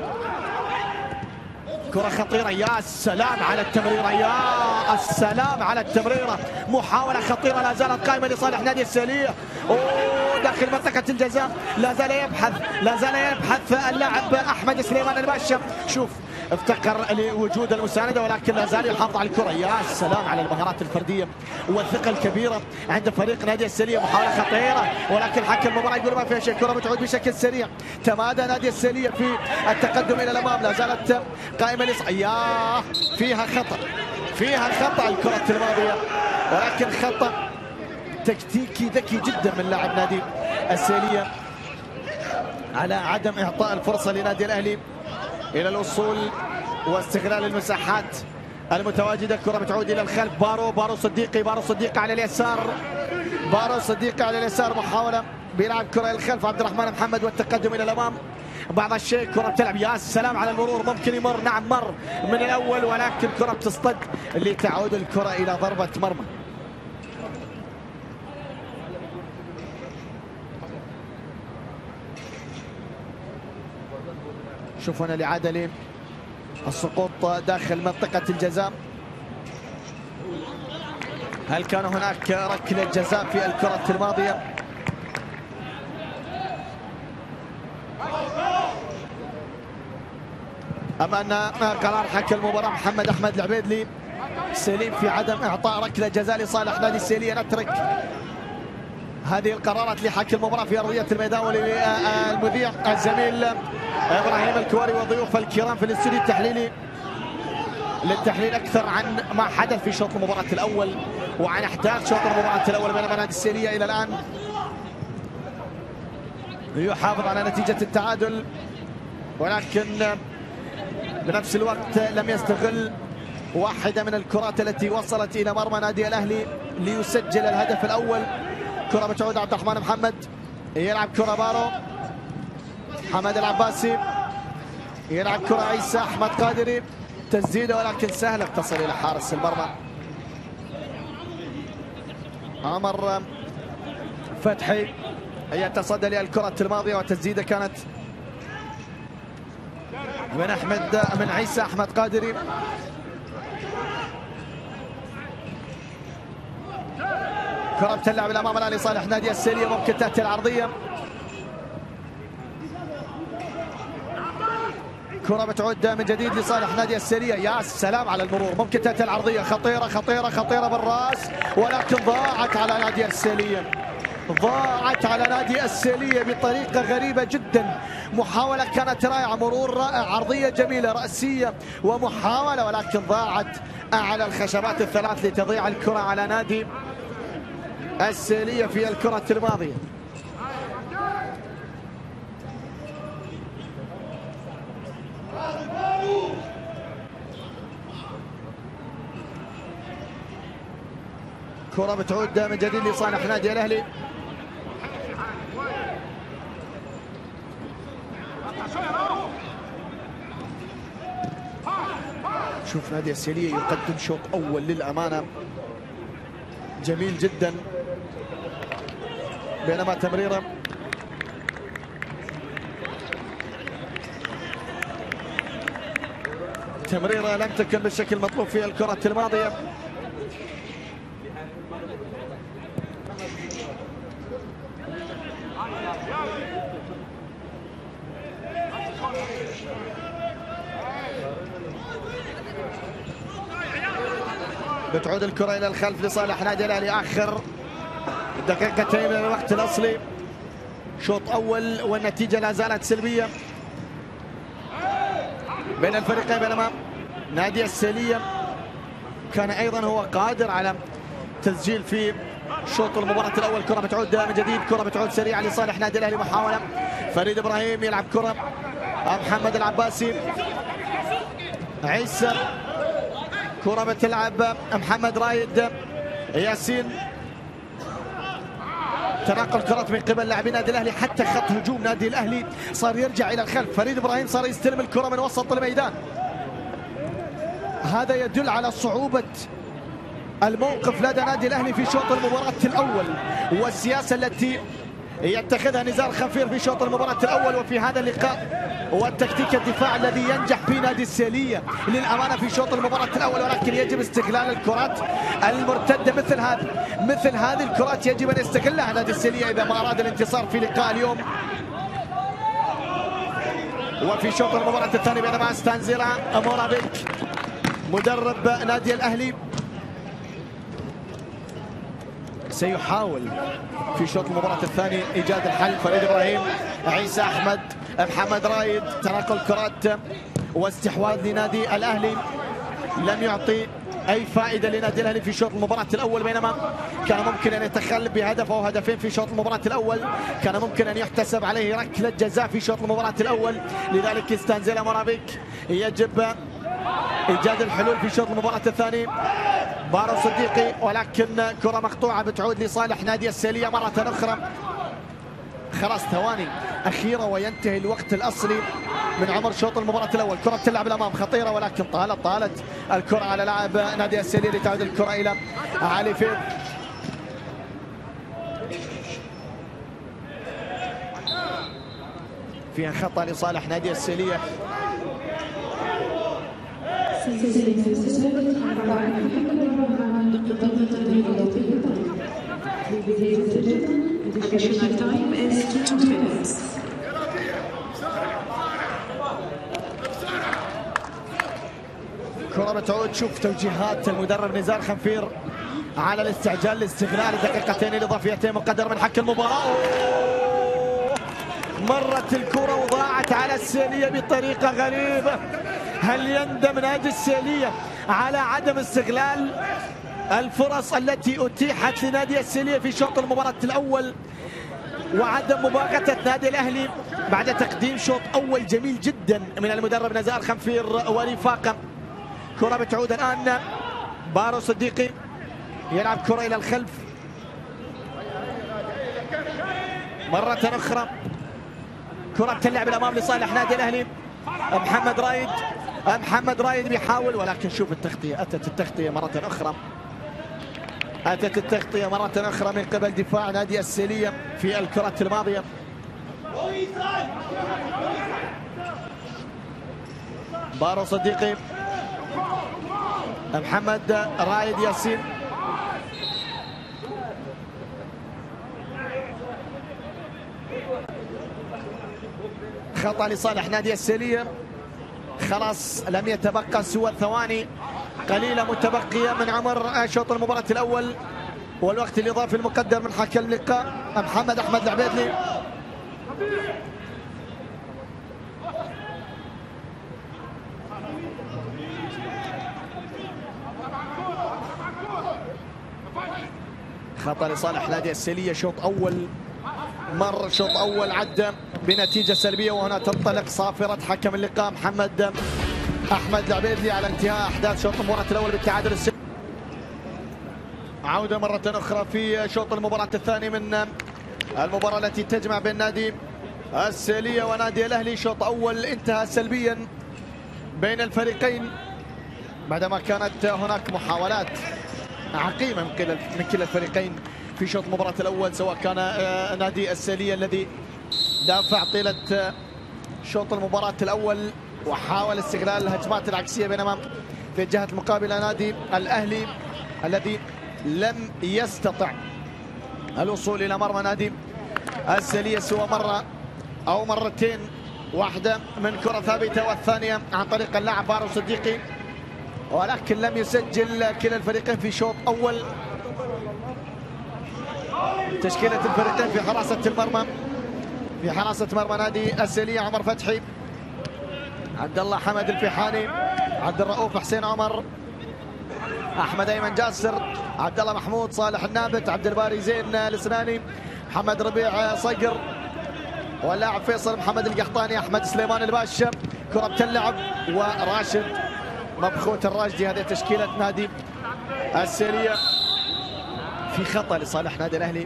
كرة خطيرة، يا سلام على التمريرة، يا السلام على التمريرة. محاولة خطيرة لا زالت قائمة لصالح نادي السيلية. أوه داخل منطقة الجزاء لا زال يبحث لا زال يبحث اللاعب أحمد سليمان الباشا. شوف افتقر لوجود المساندة ولكن لا زال يحافظ على الكرة. يا سلام على المهارات الفردية والثقة الكبيرة عند فريق نادي السيلية. محاولة خطيرة ولكن حكم المباراة يقول ما فيها شيء. كرة بتعود بشكل سريع. تمادى نادي السيلية في التقدم إلى الأمام. لا زالت قائمة لص... يا فيها خطأ فيها خطأ الكرة الماضية ولكن خطأ تكتيكي ذكي جدا من لاعب نادي السيلية على عدم إعطاء الفرصة لنادي الأهلي إلى الوصول واستغلال المساحات المتواجدة. الكرة بتعود إلى الخلف. بارو بارو صديقي بارو صديقي على اليسار. بارو صديقي على اليسار. محاولة بيلعب كرة إلى الخلف. عبد الرحمن محمد والتقدم إلى الأمام. بعض الشيء. كرة بتلعب، يا سلام على المرور، ممكن يمر، نعم مر من الأول، ولكن كرة بتصطد لتعود الكرة إلى ضربة مرمى. شوف هنا الإعادة للسقوط داخل منطقة الجزاء. هل كان هناك ركلة جزاء في الكرة الماضية؟ أم أن قرار حكم المباراة محمد أحمد العبيدلي سليم في عدم إعطاء ركلة جزاء لصالح نادي السيلية؟ نترك هذه القرارات لحكم المباراة في أرضية الميدان وللمذيع الزميل إبراهيم الكواري وضيوف الكرام في الاستوديو التحليلي للتحليل أكثر عن ما حدث في شوط المباراة الأول وعن أحداث شوط المباراة الأول بينما نادي السيلية إلى الآن يحافظ على نتيجة التعادل، ولكن بنفس الوقت لم يستغل واحدة من الكرات التي وصلت إلى مرمى نادي الأهلي ليسجل الهدف الأول. كرة بتعود عبد الرحمن محمد، يلعب كرة بارو، حمد العباسي يلعب كرة عيسى أحمد قادري، تسديده ولكن سهلة تصل إلى حارس المرمى عمر فتحي يتصدى للكرة الماضية، وتسديده كانت من أحمد من عيسى أحمد قادري. كرة بتلعب الأمام الآن لصالح نادي السيلية، ممكن تأتي العرضية، كرة بتعود من جديد لصالح نادي السيلية، يا سلام على المرور، ممكن تأتي العرضية، خطيرة خطيرة خطيرة بالراس، ولكن ضاعت على نادي السيلية، ضاعت على نادي السيلية بطريقة غريبة جدا. محاولة كانت رائعة، مرور رائع، عرضية جميلة رأسية ومحاولة، ولكن ضاعت على الخشبات الثلاث لتضيع الكرة على نادي السيلية في الكرة الماضية. كرة بتعود من جديد لصالح نادي الأهلي، شوف نادي السيلية يقدم شوط أول للأمانة جميل جدا، بينما تمريرة تمريرة لم تكن بالشكل المطلوب في الكرة الماضية. بتعود الكرة إلى الخلف لصالح نادي الأهلي، آخر دقيقتين من الوقت الأصلي، شوط أول والنتيجة لا زالت سلبية بين الفريقين، بينما نادي السيلية كان أيضا هو قادر على تسجيل في شوط المباراة الأول. كرة بتعود من جديد، كرة بتعود سريعة لصالح نادي الأهلي، محاولة فريد إبراهيم يلعب كرة محمد العباسي، عيسى، كرة بتلعب محمد رايد، ياسين، تناقل كرات من قبل لاعبين نادي الاهلي، حتى خط هجوم نادي الاهلي صار يرجع الى الخلف، فريد ابراهيم صار يستلم الكرة من وسط الميدان. هذا يدل على صعوبة الموقف لدى نادي الاهلي في شوط المباراة الاول والسياسة التي يتخذها نزار خفير في شوط المباراة الاول وفي هذا اللقاء، والتكتيك الدفاع الذي ينجح فيه نادي السيلية للأمانة في شوط المباراة الأول، ولكن يجب استغلال الكرات المرتدة مثل هذه مثل هذه الكرات يجب أن يستغلها نادي السيلية إذا ما أراد الانتصار في لقاء اليوم. وفي شوط المباراة الثاني بينما استانزيرا مورابيك مدرب نادي الأهلي سيحاول في شوط المباراة الثاني إيجاد الحل. فريد إبراهيم، عيسى أحمد، محمد رايد، تناقل كرات واستحواذ لنادي الأهلي لم يعطي أي فائدة لنادي الأهلي في شوط المباراة الأول، بينما كان ممكن أن يتخلى بهدف أو هدفين في شوط المباراة الأول، كان ممكن أن يحتسب عليه ركلة جزاء في شوط المباراة الأول، لذلك استنزل مورابيك يجب إيجاد الحلول في شوط المباراة الثاني. بارو صديقي، ولكن كرة مقطوعة بتعود لصالح نادي السيلية مرة أخرى. خلاص ثواني أخيرة وينتهي الوقت الأصلي من عمر شوط المباراة الأول. كرة تلعب الأمام خطيرة ولكن طالت طالت الكرة على لاعب نادي السيلية لتعود الكرة إلى علي فيض. فيها خطأ لصالح نادي السيلية. كرة بتعود. شوف توجيهات المدرب نزار خنفير على الاستعجال لاستغلال دقيقتين الاضافيتين مقدر من حكم المباراة. مرت الكرة وضاعت على السيلية بطريقة غريبة. هل يندم نادي السيلية على عدم استغلال الفرص التي أتيحت لنادي السيلية في شوط المباراة الأول وعدم مباغتة نادي الأهلي بعد تقديم شوط أول جميل جدا من المدرب نزار خنفير ورفاقه؟ كرة بتعود الآن. بارو صديقي يلعب كرة إلى الخلف مرة أخرى. كرة تلعب الأمام لصالح نادي الأهلي. محمد رايد محمد رايد بيحاول ولكن شوف التغطية. أتت التغطية مرة أخرى أتت التغطية مرة أخرى من قبل دفاع نادي السيلية في الكرة الماضية. بارو صديقي محمد رايد ياسين. خطأ لصالح نادي السيلية. خلاص لم يتبقى سوى ثواني قليلة متبقية من عمر شوط المباراة الأول والوقت الإضافي المقدر من حكم اللقاء محمد أحمد العبيدلي. خطأ لصالح نادي السيلية. شوط أول مر شوط أول عدى بنتيجة سلبية وهنا تنطلق صافرة حكم اللقاء محمد أحمد العبيدلي على انتهاء أحداث شوط المباراة الأول بالتعادل السلبي. عودة مرة أخرى في شوط المباراة الثاني من المباراة التي تجمع بين نادي السيلية ونادي الأهلي. شوط أول انتهى سلبيا بين الفريقين بعدما كانت هناك محاولات عقيمة من كلا الفريقين في شوط المباراة الأول، سواء كان نادي السيلية الذي دافع طيلة شوط المباراة الأول وحاول استغلال الهجمات العكسية، بينما في الجهة المقابلة نادي الأهلي الذي لم يستطع الوصول إلى مرمى نادي السيلية سوى مرة أو مرتين، واحدة من كرة ثابتة والثانية عن طريق اللاعب بارو صديقي، ولكن لم يسجل كلا الفريقين في شوط أول. تشكيلة الفريقين في حراسة المرمى في حراسة مرمى نادي السيلية عمر فتحي، عبد الله حمد الفيحاني، عبد الرؤوف حسين عمر، احمد ايمن جاسر، عبد الله محمود، صالح النابت، عبد الباري زين الاسناني، محمد ربيع صقر، واللاعب فيصل محمد القحطاني، احمد سليمان الباشا. كرة بتلعب وراشد مبخوت الراشدي. هذه تشكيلة نادي السيلية. في خطأ لصالح نادي الاهلي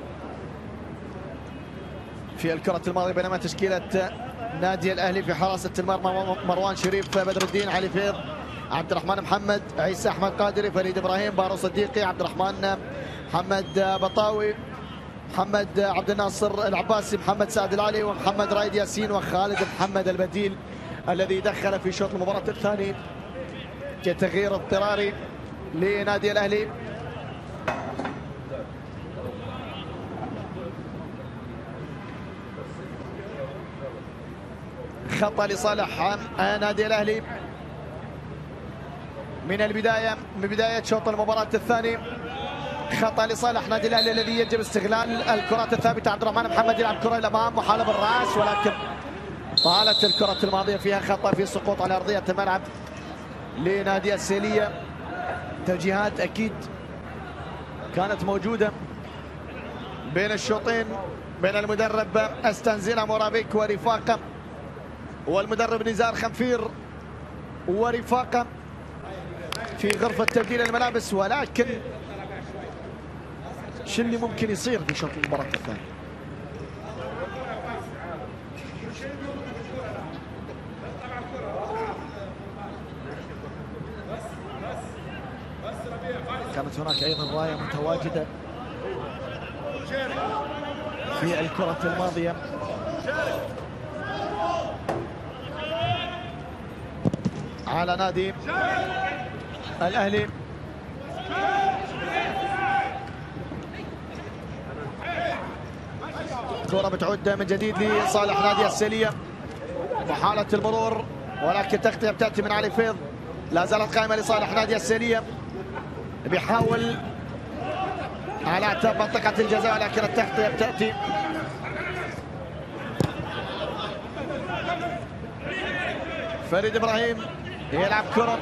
في الكرة الماضية، بينما تشكيلة نادي الاهلي في حراسة المرمى مروان شريف، بدر الدين، علي فيض، عبد الرحمن محمد، عيسى احمد قادري، فريد ابراهيم، بارو صديقي، عبد الرحمن محمد بطاوي، محمد عبد الناصر العباسي، محمد سعد العلي، ومحمد رايد ياسين، وخالد محمد البديل الذي دخل في شوط المباراة الثاني كتغيير اضطراري لنادي الاهلي. خطأ لصالح نادي الاهلي من البداية، من بداية شوط المباراة الثاني. خطأ لصالح نادي الاهلي الذي يجب استغلال الكرات الثابتة. عبد الرحمن محمد يلعب كرة الى الامام، محاولة بالراس، ولكن طالت الكرة الماضية. فيها خطأ في سقوط على ارضية الملعب لنادي السيلية. توجيهات اكيد كانت موجودة بين الشوطين بين المدرب استنزيلا مورابيك ورفاقه والمدرب نزار خنفير ورفاقه في غرفة تبديل الملابس، ولكن شو اللي ممكن يصير في شوط المباراة الثاني؟ كانت هناك ايضا رايه متواجده في الكره الماضيه. على نادي الاهلي. كرة بتعود من جديد لصالح نادي السيلية. محاولة المرور ولكن تغطية بتأتي من علي فيض. لا زالت قائمة لصالح نادي السيلية. بيحاول على اعتاب منطقة الجزاء ولكن التغطية بتأتي. فريد إبراهيم يلعب كرة.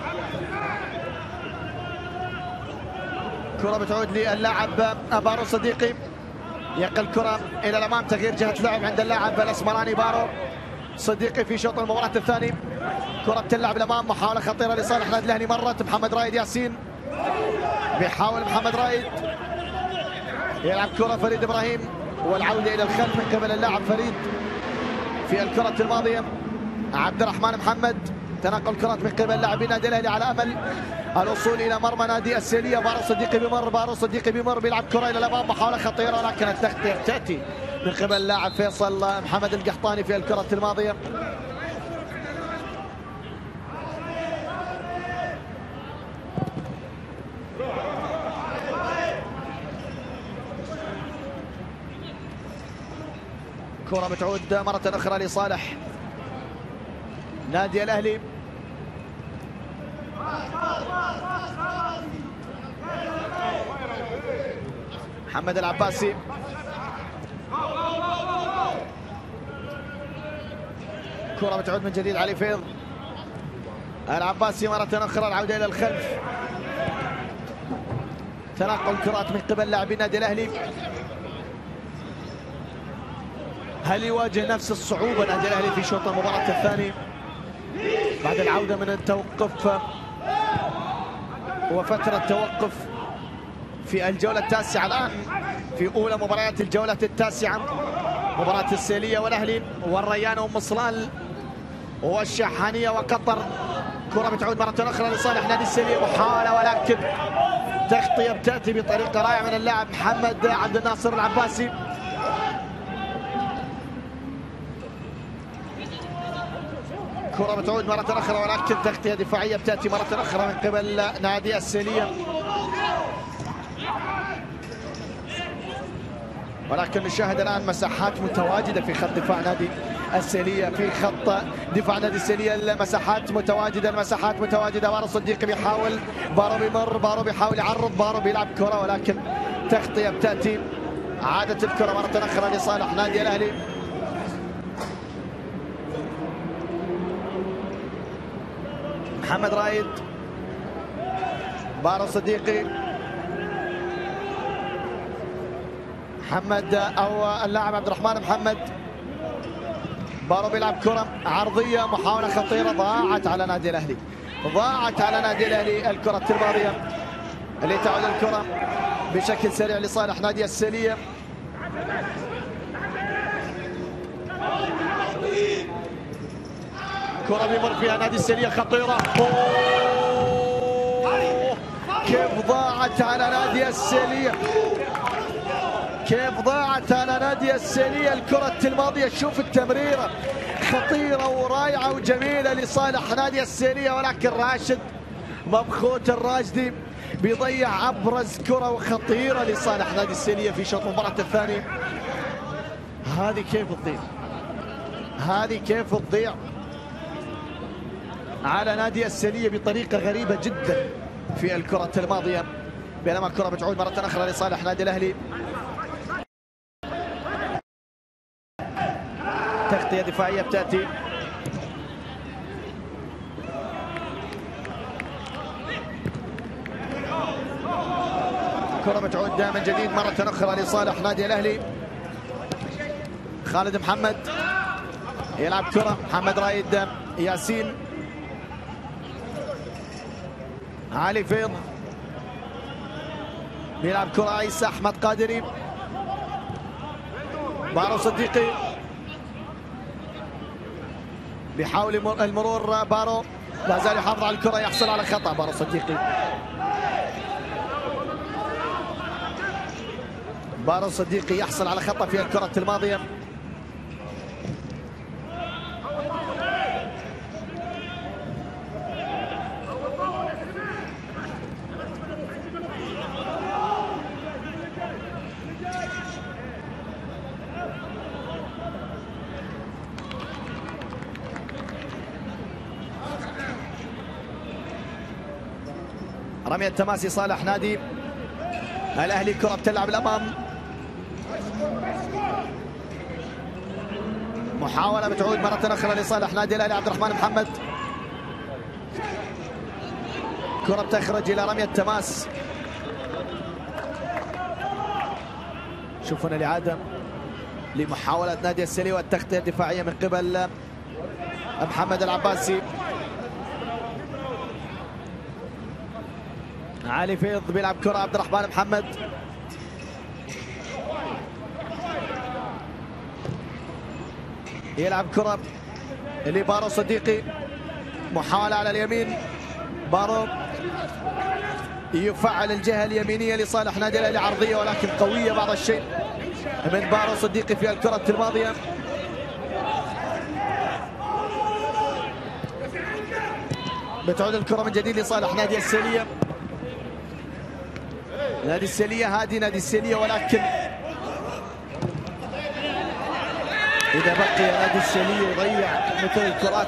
كرة بتعود للاعب بارو صديقي. يقل كرة إلى الأمام. تغيير جهة لعب عند اللاعب الأسمراني بارو صديقي في شوط المباراة الثاني. كرة تلعب الأمام. محاولة خطيرة لصالح نادي الأهلي. مرت محمد رايد ياسين. بيحاول محمد رايد يلعب كرة. فريد إبراهيم والعودة إلى الخلف من قبل اللاعب فريد في الكرة الماضية. عبد الرحمن محمد تنقل كرات من قبل لاعبي نادي الأهلي على أمل الوصول إلى مرمى نادي السيلية. بارو صديقي بمر. بارو صديقي بمر بيلعب كرة إلى الأمام. محاولة خطيرة ولكن التغطية تأتي من قبل اللاعب فيصل محمد القحطاني في الكرة الماضية. كرة بتعود مرة أخرى لصالح نادي الأهلي. محمد العباسي. كرة بتعود من جديد علي فيض. العباسي مرة أخرى العودة إلى الخلف. تنقل كرات من قبل لاعبي نادي الأهلي. هل يواجه نفس الصعوبة نادي الأهلي في شوط المباراة الثاني بعد العودة من التوقف وفترة توقف في الجولة التاسعة؟ الآن في أولى مباريات الجولة التاسعة مباراة السيلية والأهلي والريان وأم صلال والشحانية وقطر. كرة بتعود مرة أخرى لصالح نادي السيلية. محاولة ولكن تغطية بتأتي بطريقة رائعة من اللاعب محمد عبد الناصر العباسي. كرة بتعود مرة أخرى ولكن تغطية دفاعية بتأتي مرة أخرى من قبل نادي السيلية. ولكن نشاهد الآن مساحات متواجدة في خط دفاع نادي السيلية. في خط دفاع نادي السيلية المساحات متواجدة. المساحات متواجدة. بارو صديقي بيحاول. بارو بيمر. بارو بيحاول يعرض. بارو بيلعب كرة ولكن تغطية بتأتي. عادت الكرة مرة أخرى لصالح نادي الأهلي. محمد رايد. بارو صديقي. محمد او اللاعب عبد الرحمن محمد. بارو بيلعب كرة عرضية. محاولة خطيرة ضاعت على نادي الأهلي. ضاعت على نادي الأهلي الكرة الماضية اللي تعود الكرة بشكل سريع لصالح نادي السيلية. كرة بيمر فيها نادي السيلية خطيرة. أوه. كيف ضاعت على نادي السيلية. كيف ضاعت على نادي السيلية الكرة الماضية. شوف التمريرة خطيرة ورائعة وجميلة لصالح نادي السيلية ولكن راشد مبخوت الراشدي بيضيع أبرز كرة وخطيرة لصالح نادي السيلية في شوط المباراة الثاني. هذه كيف تضيع. هذه كيف تضيع على نادي السيلية بطريقة غريبة جدا في الكرة الماضية. بينما الكرة بتعود مرة أخرى لصالح نادي الأهلي. تغطية دفاعية بتأتي. كرة بتعود من جديد مرة أخرى لصالح نادي الأهلي. خالد محمد يلعب كرة. محمد رايد ياسين. علي فيض بيلعب كرة. عيسى أحمد قادري. بارو صديقي بيحاول المرور. بارو لا زال يحافظ على الكرة. يحصل على خطأ بارو صديقي. بارو صديقي يحصل على خطأ في الكرة الماضية. رمية تماسي صالح نادي الأهلي، كرة بتلعب الأمام، محاولة بتعود مرة أخرى لصالح نادي الأهلي. عبد الرحمن محمد، كرة بتخرج إلى رمية تماس. شوفوا الإعادة لمحاولة نادي السلي والتغطية الدفاعية من قبل محمد العباسي. علي فيض بيلعب كرة، عبد الرحمن محمد، يلعب كرة لبارو صديقي، محاولة على اليمين، بارو يفعل الجهة اليمينية لصالح نادي الأهلي، عرضية ولكن قوية بعض الشيء من بارو صديقي في الكرة الماضية. بتعود الكرة من جديد لصالح نادي السلية. نادي السلية هادي نادي السلية، ولكن إذا بقي نادي السلية يضيع مثل الكرات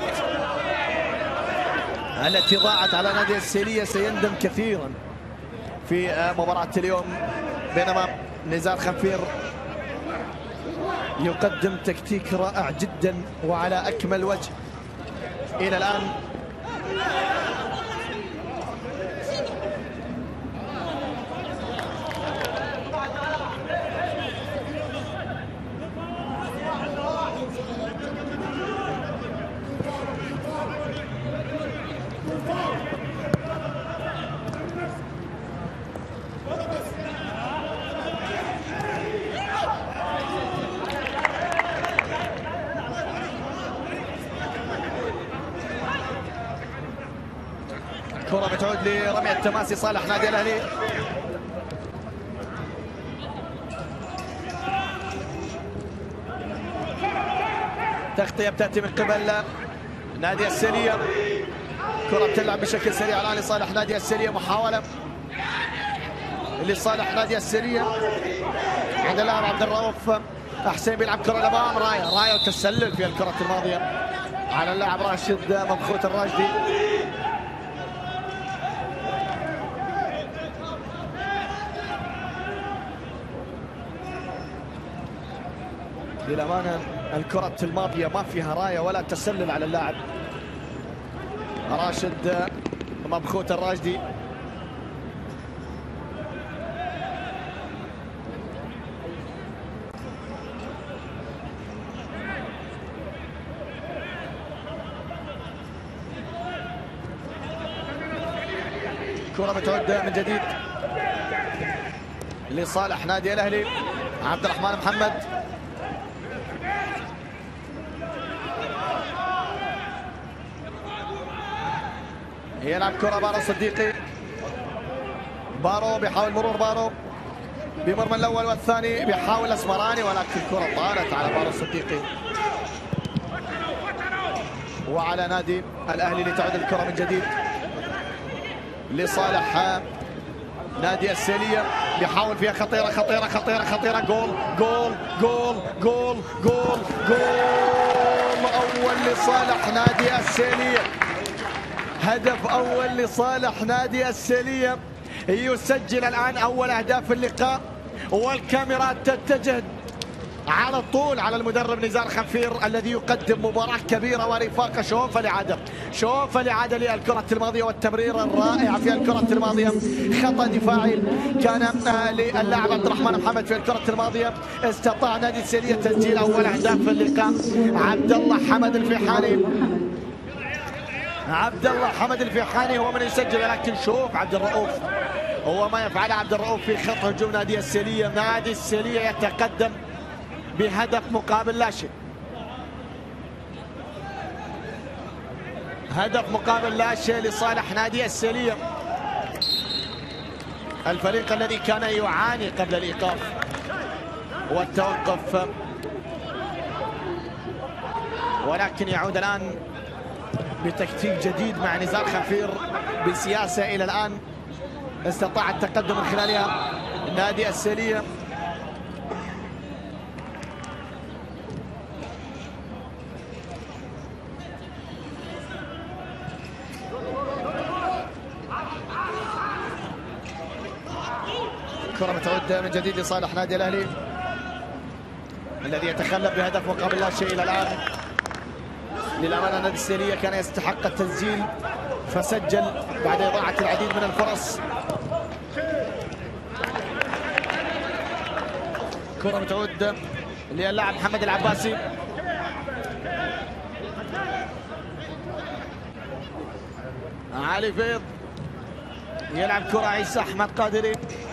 التي ضاعت على نادي السلية سيندم كثيرا في مباراة اليوم. بينما نزار خنفير يقدم تكتيك رائع جدا وعلى أكمل وجه إلى الآن. كرة بتعود لرمية تماسي صالح نادي الأهلي. تغطية بتأتي من قبل نادي السلية، كرة بتلعب بشكل سريع الآن لصالح نادي السلية، محاولة لصالح نادي السلية عند اللاعب عبد الرؤوف حسين، بيلعب كرة الأمام، راية راية وتسلل في الكرة الماضية على اللاعب راشد مبخوت الراشدي. للأمانة الكرة الماضية ما فيها راية ولا تسلل على اللاعب راشد مبخوت الراشدي. كرة بتعود من جديد لصالح نادي الأهلي، عبد الرحمن محمد، يلعب كرة بارو صديقي، بارو بيحاول مرور، بارو بمرمى الأول والثاني بيحاول اسمراني، ولكن الكرة طالت على بارو صديقي وعلى نادي الأهلي لتعود الكرة من جديد لصالح نادي السلية. بيحاول فيها خطيرة خطيرة خطيرة خطيرة، جول جول جول جول جول جول أول لصالح نادي السلية، هدف أول لصالح نادي السلية، يسجل الآن أول أهداف اللقاء، والكاميرات تتجه على طول على المدرب نزار خنفير الذي يقدم مباراة كبيرة ورفاقة. شوف الإعادة، شوف الإعادة للكرة الماضية والتمريرة الرائعة في الكرة الماضية، خطأ دفاعي كان للاعب عبد الرحمن محمد في الكرة الماضية، استطاع نادي السلية تسجيل أول أهداف في اللقاء. عبد الله حمد الفيحاني، عبد الله حمد الفيحاني هو من يسجل، لكن شوف عبد الرؤوف هو ما يفعله عبد الرؤوف في خط هجوم نادي السلية. نادي السلية يتقدم بهدف مقابل لا شيء، هدف مقابل لا شيء لصالح نادي السلية، الفريق الذي كان يعاني قبل الإيقاف والتوقف، ولكن يعود الآن بتكتيك جديد مع نزار خنفير بسياسة إلى الآن استطاع التقدم من خلالها نادي السيلية. كرة متعود من جديد لصالح نادي الأهلي الذي يتخلف بهدف مقابل لا شيء إلى الآن. للأمانة نادي السيلية كان يستحق التسجيل فسجل بعد إضاعة العديد من الفرص. كرة متعود للاعب محمد العباسي، علي فيض يلعب كرة عيسى أحمد قادري،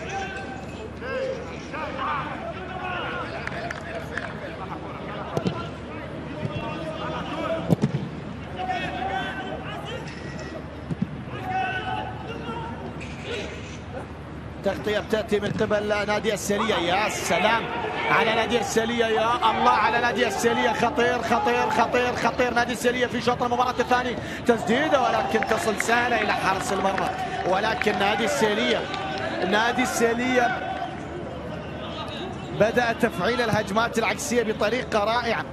تغطية بتأتي من قبل نادي السيلية. يا سلام على نادي السيلية، يا الله على نادي السيلية، خطير خطير خطير خطير نادي السيلية في شوط المباراة الثاني. تسديدة ولكن تصل سهلة إلى حارس المرمى، ولكن نادي السيلية نادي السيلية بدأ تفعيل الهجمات العكسية بطريقة رائعة،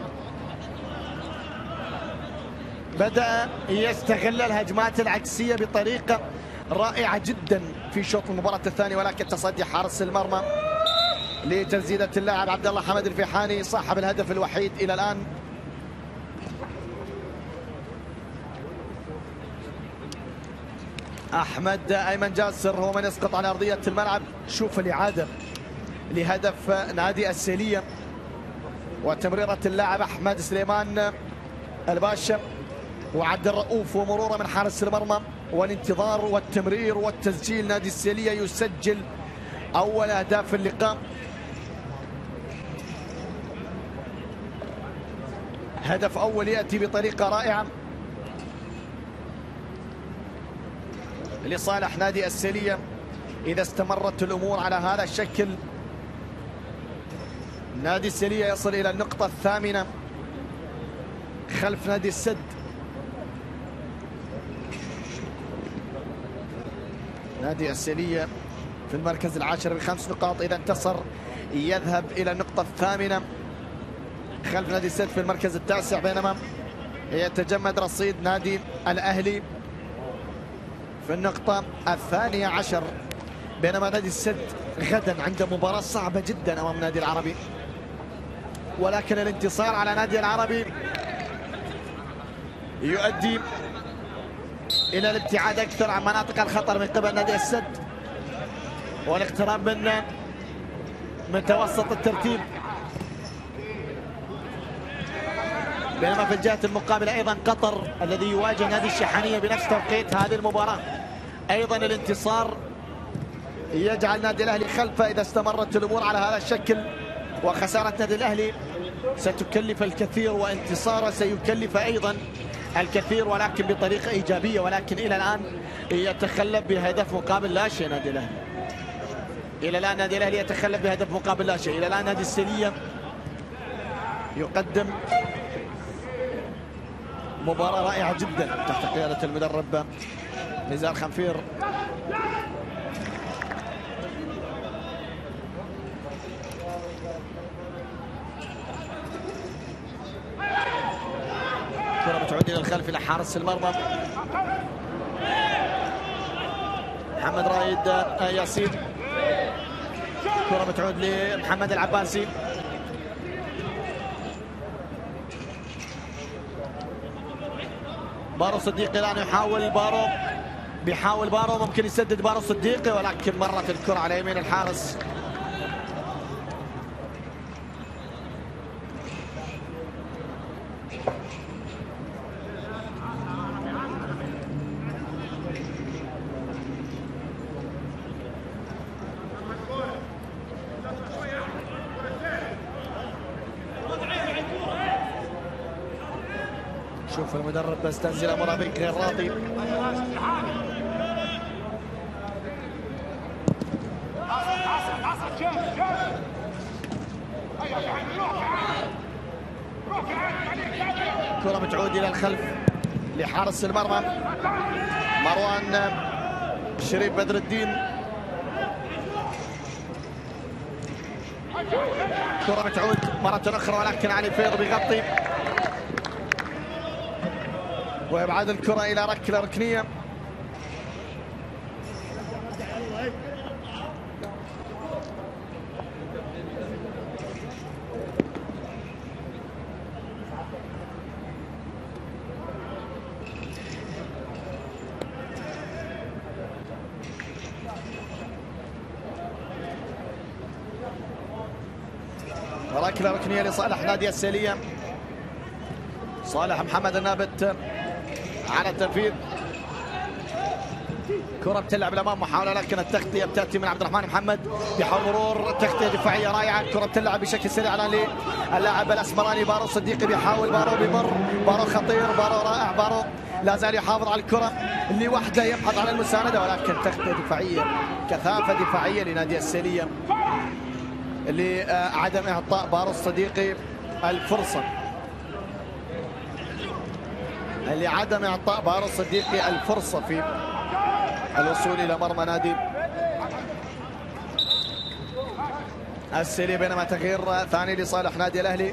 بدأ يستغل الهجمات العكسية بطريقة رائعة جدا في شوط المباراة الثاني، ولكن تصدي حارس المرمى لتسديدة اللاعب عبد الله حمد الفيحاني صاحب الهدف الوحيد إلى الآن. أحمد أيمن جاسر هو من يسقط على أرضية الملعب. شوف الإعادة لهدف نادي السيلية وتمريرة اللاعب أحمد سليمان الباشا وعبد الرؤوف ومروره من حارس المرمى والانتظار والتمرير والتسجيل. نادي السيلية يسجل أول أهداف اللقاء. هدف أول يأتي بطريقة رائعة لصالح نادي السيلية إذا استمرت الأمور على هذا الشكل. نادي السيلية يصل إلى النقطة الثامنة خلف نادي السد. نادي السيلية في المركز العاشر بخمس نقاط، إذا انتصر يذهب إلى النقطة الثامنة خلف نادي السد في المركز التاسع، بينما يتجمد رصيد نادي الأهلي في النقطة الثانية عشر، بينما نادي السد غدا عنده مباراة صعبة جدا أمام نادي العربي، ولكن الانتصار على نادي العربي يؤدي إلى الابتعاد أكثر عن مناطق الخطر من قبل نادي السد والاقتراب من متوسط الترتيب، بينما في الجهة المقابلة أيضا قطر الذي يواجه نادي الشحانية بنفس توقيت هذه المباراة. أيضا الانتصار يجعل نادي الأهلي خلفه إذا استمرت الأمور على هذا الشكل، وخسارة نادي الأهلي ستكلف الكثير وانتصاره سيكلف أيضا الكثير، ولكن بطريقة إيجابية. ولكن إلى الآن يتخلف بهدف مقابل لا شيء نادي الأهلي، إلى الآن نادي الأهلي يتخلف بهدف مقابل لا شيء. إلى الآن نادي السيلية يقدم مباراة رائعة جدا تحت قيادة المدرب نزار خنفير. كرة بتعود إلى الخلف إلى حارس المرمى محمد رايد ياسين. كرة بتعود لمحمد العباسي، بارو صديقي الآن يحاول، بارو بيحاول بارو ممكن يسدد بارو صديقي، ولكن مرت الكرة على يمين الحارس. شوف المدرب بيستنزل امرابيك غير راضي. كرة بتعود إلى الخلف لحارس المرمى مروان شريف بدر الدين. كرة بتعود مرة أخرى ولكن علي فيض بيغطي ويبعد الكرة إلى ركلة ركنية. ركلة ركنية لصالح نادي السيلية. صالح محمد النابت على التنفيذ. كرة بتلعب الامام محاولة لكن التغطية بتاتي من عبد الرحمن محمد بحول مرور. تغطية دفاعية رائعة. كرة بتلعب بشكل سريع الان للاعب الاسمراني بارو صديقي بيحاول. بارو بيمر. بارو خطير. بارو رائع. بارو لا زال يحافظ على الكرة اللي وحده يبحث عن المساندة ولكن تغطية دفاعية كثافة دفاعية لنادي السيلية لعدم اعطاء بارو الصديقي الفرصة لعدم اعطاء بارو الصديقي الفرصة في الوصول الى مرمى نادي السيلية. بينما تغيير ثاني لصالح نادي الاهلي.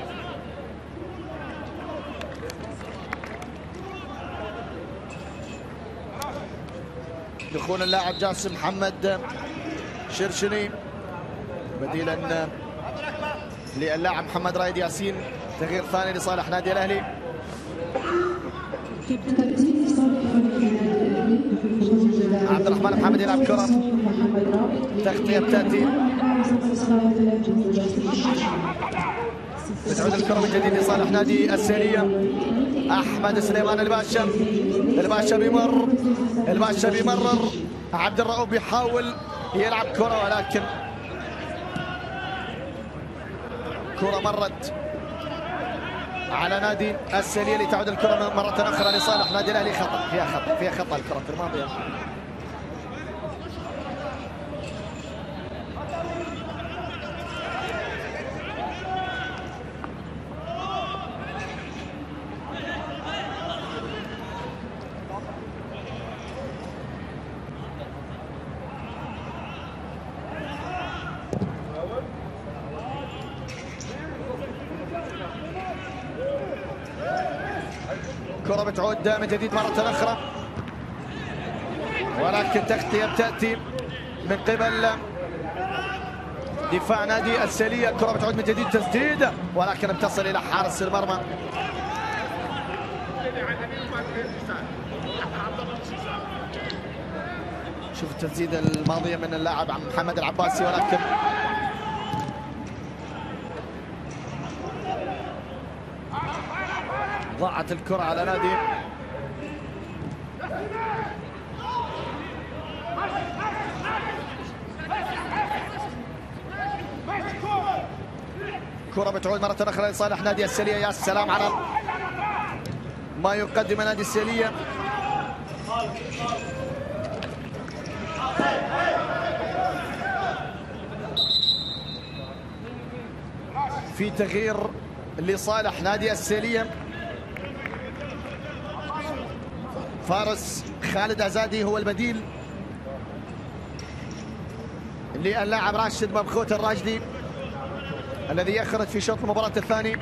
دخول اللاعب جاسم محمد شرشني بديلا للاعب محمد رايد ياسين. تغيير ثاني لصالح نادي الاهلي. عبد الرحمن محمد يلعب كرة. تغطية بتاتي. بتعود الكرة من جديد لصالح نادي السيلية. احمد سليمان الباشا. الباشا بيمر. الباشا بيمرر. عبد الرؤوف بيحاول يلعب كرة ولكن كرة مرت على نادي السيلية لتعود الكرة مرة أخرى لصالح نادي الأهلي. خطأ فيها خطأ فيها خطأ الكرة الماضية. كرة بتعود من جديد مرة أخرى ولكن تغطية بتأتي من قبل دفاع نادي السيلية. كرة بتعود من جديد تسديدة ولكن بتصل إلى حارس المرمى. شوف التسديدة الماضية من اللاعب محمد العباسي ولكن ضاعت الكرة على نادي كرة بتعود مرة أخرى لصالح نادي السيلية. يا سلام على ما يقدم نادي السيلية. في تغيير لصالح نادي السيلية. فارس خالد عزادي هو البديل للاعب راشد مبخوت الراجدي الذي يخرج في شوط المباراة الثاني.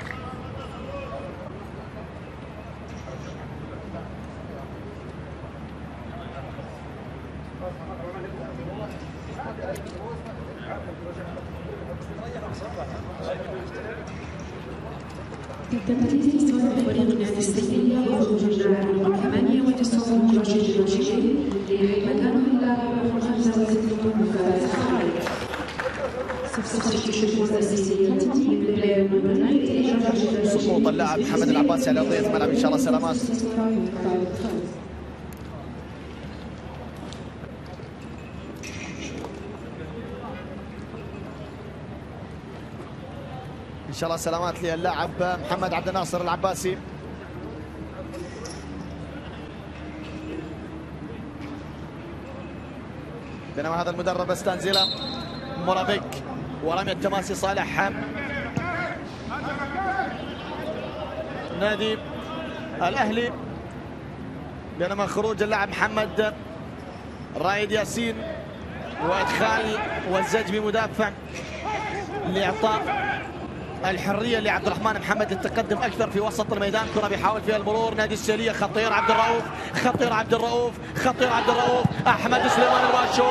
بالتمثيل صالح فريق نادي السيلية وخروج اللاعب رقم ثمانية وتسعين رشيد الرشيدي ليحل مكانه اللاعب رقم خمسة وستين فارس خالد. سقوط اللاعب محمد العباسي على ارضية الملعب ان شاء الله سلامات. ان شاء الله سلامات للاعب محمد عبد الناصر العباسي. بينما هذا المدرب استانزيلا مرافيك ورمي التماسي صالح نادي الأهلي، بينما خروج اللاعب محمد رايد ياسين وإدخال والزج بمدافع لإعطاء الحرية لعبد الرحمن محمد للتقدم أكثر في وسط الميدان. كرة بيحاول فيها المرور نادي السيلية، خطير عبد الرؤوف، خطير عبد الرؤوف، خطير عبد الرؤوف، أحمد سليمان الباشا،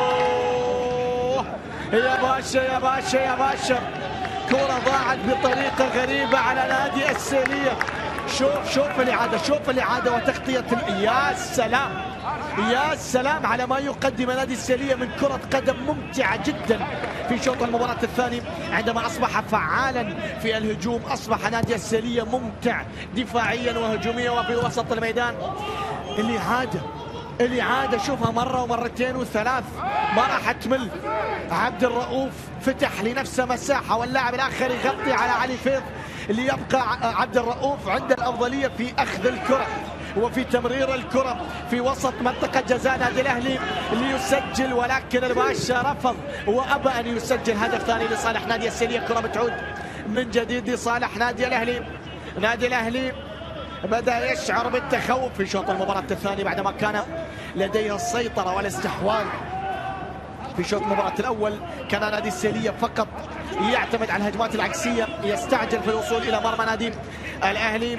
يا باشا يا باشا يا باشا، كرة ضاعت بطريقة غريبة على نادي السيلية. شوف شوف الإعادة، شوف الإعادة وتغطية، يا سلام يا سلام على ما يقدم نادي السيلية من كرة قدم ممتعة جدا في شوط المباراة الثاني. عندما أصبح فعالا في الهجوم أصبح نادي السيلية ممتع دفاعيا وهجوميا وفي وسط الميدان. الإعادة الإعادة شوفها مرة ومرتين وثلاث، ما راح تمل. عبد الرؤوف فتح لنفسه مساحة واللاعب الآخر يغطي على علي فيض، ليبقى عبد الرؤوف عند الأفضلية في أخذ الكرة وفي تمرير الكرة في وسط منطقة جزاء نادي الأهلي ليسجل، ولكن الباشا رفض وأبى أن يسجل هدف ثاني لصالح نادي السيلية. كرة بتعود من جديد لصالح نادي الأهلي. نادي الأهلي بدأ يشعر بالتخوف في شوط المباراة الثاني بعدما كان لديه السيطرة والاستحواذ في شوط المباراة الأول. كان نادي السيلية فقط يعتمد على الهجمات العكسية، يستعجل في الوصول إلى مرمى نادي الأهلي،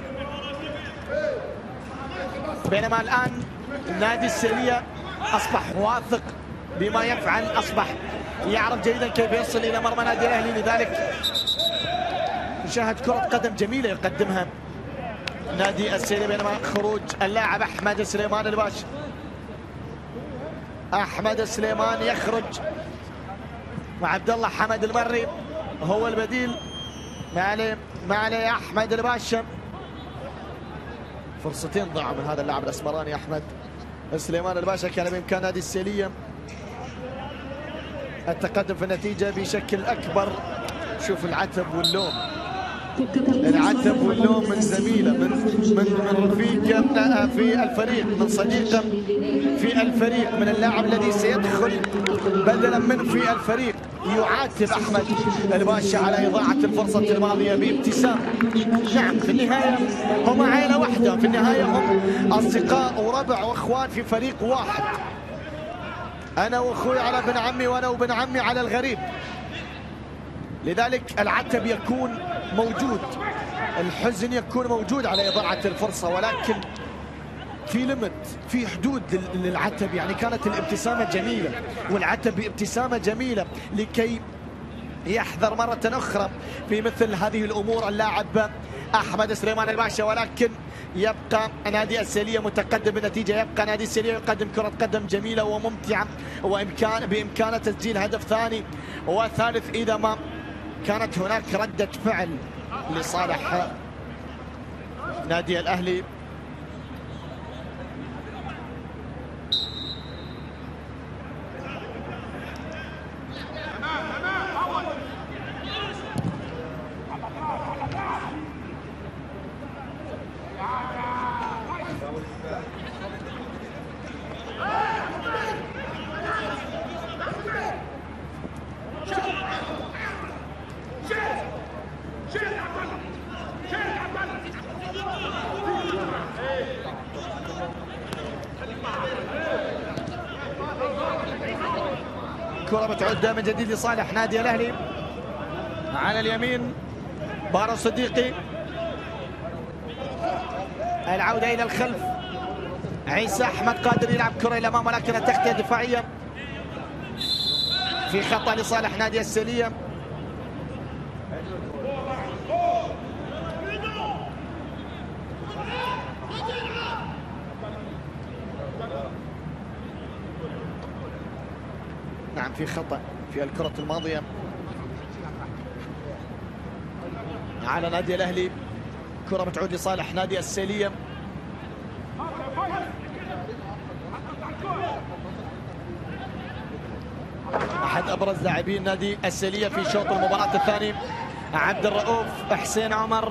بينما الآن نادي السيلية أصبح واثق بما يفعل، أصبح يعرف جيدا كيف يصل إلى مرمى نادي الأهلي. لذلك نشاهد كرة قدم جميلة يقدمها نادي السيلية، بينما خروج اللاعب أحمد سليمان الباشا. أحمد سليمان يخرج مع عبد الله حمد المري هو البديل. ما عليه ما عليه أحمد الباشا. فرصتين ضاعوا من هذا اللاعب الاسمراني احمد سليمان الباشا. كان بامكان نادي السيلية التقدم في النتيجة بشكل اكبر. شوف العتب واللوم، العتب واللوم من زميله، من من من رفيقه في الفريق، من صديقه في الفريق، من اللاعب الذي سيدخل بدلا من في الفريق. يعاتب احمد الباشا على اضاعه الفرصه الماضيه بابتسام. نعم في النهايه هم عائله واحده، في النهايه هم اصدقاء وربع واخوان في فريق واحد. انا واخوي على ابن عمي وانا وابن عمي على الغريب. لذلك العتب يكون موجود، الحزن يكون موجود على اضاعه الفرصه، ولكن في ليمت، في حدود للعتب. يعني كانت الابتسامة جميلة والعتب بابتسامة جميلة لكي يحذر مرة أخرى في مثل هذه الأمور اللاعب أحمد سليمان الباشا. ولكن يبقى نادي السيلية متقدم بالنتيجة، يبقى نادي السيلية يقدم كرة قدم جميلة وممتعة، وإمكان بإمكانه تسجيل هدف ثاني وثالث إذا ما كانت هناك ردة فعل لصالح نادي الأهلي. كرة بتعود من جديد لصالح نادي الأهلي. على اليمين بارو صديقي، العودة إلى الخلف عيسى أحمد قادر يلعب كرة إلى الأمام، ولكن التغطية دفاعية في خطأ لصالح نادي السيلية. نعم في خطأ في الكرة الماضية على نادي الأهلي. كرة بتعود لصالح نادي السيلية. أحد أبرز لاعبين نادي السيلية في شوط المباراة الثاني عبد الرؤوف حسين عمر.